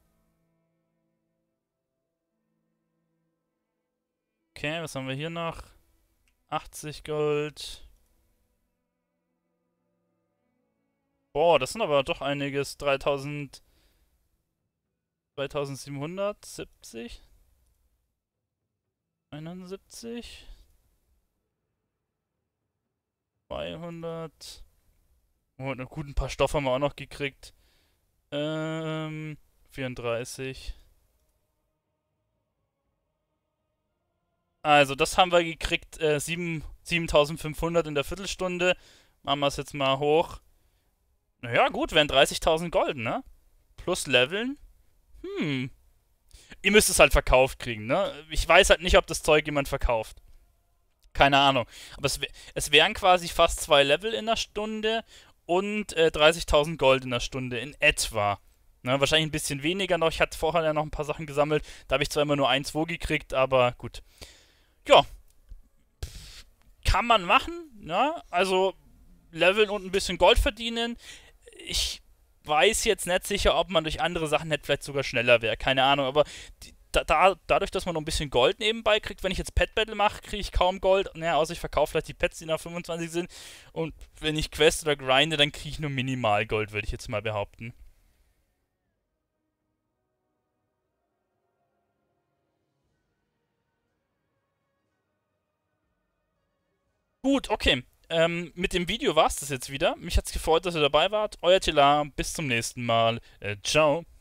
Okay, was haben wir hier noch? 80 Gold. Boah, das sind aber doch einiges. 3770. 71. 200. Oh, und gut, ein paar Stoffe haben wir auch noch gekriegt. 34. Also, das haben wir gekriegt. 7500 in der Viertelstunde. Machen wir es jetzt mal hoch. Naja, gut, wären 30.000 Gold, ne? Plus Leveln. Hm. Ihr müsst es halt verkauft kriegen, ne? Ich weiß halt nicht, ob das Zeug jemand verkauft. Keine Ahnung. Aber es wären quasi fast 2 Level in der Stunde und 30.000 Gold in der Stunde in etwa. Ne, wahrscheinlich ein bisschen weniger noch. Ich hatte vorher ja noch ein paar Sachen gesammelt. Da habe ich zwar immer nur 1, 2 gekriegt, aber gut. Ja, kann man machen. Ne? Also leveln und ein bisschen Gold verdienen. Ich weiß jetzt nicht sicher, ob man durch andere Sachen nicht vielleicht sogar schneller wäre. Keine Ahnung, aber dadurch, dass man noch ein bisschen Gold nebenbei kriegt, wenn ich jetzt Pet Battle mache, kriege ich kaum Gold. Naja, außer ich verkaufe vielleicht die Pets, die nach 25 sind. Und wenn ich Quest oder grinde, dann kriege ich nur minimal Gold, würde ich jetzt mal behaupten. Gut, okay. Mit dem Video war es das jetzt wieder. Mich hat's gefreut, dass ihr dabei wart. Euer Tila, bis zum nächsten Mal. Ciao.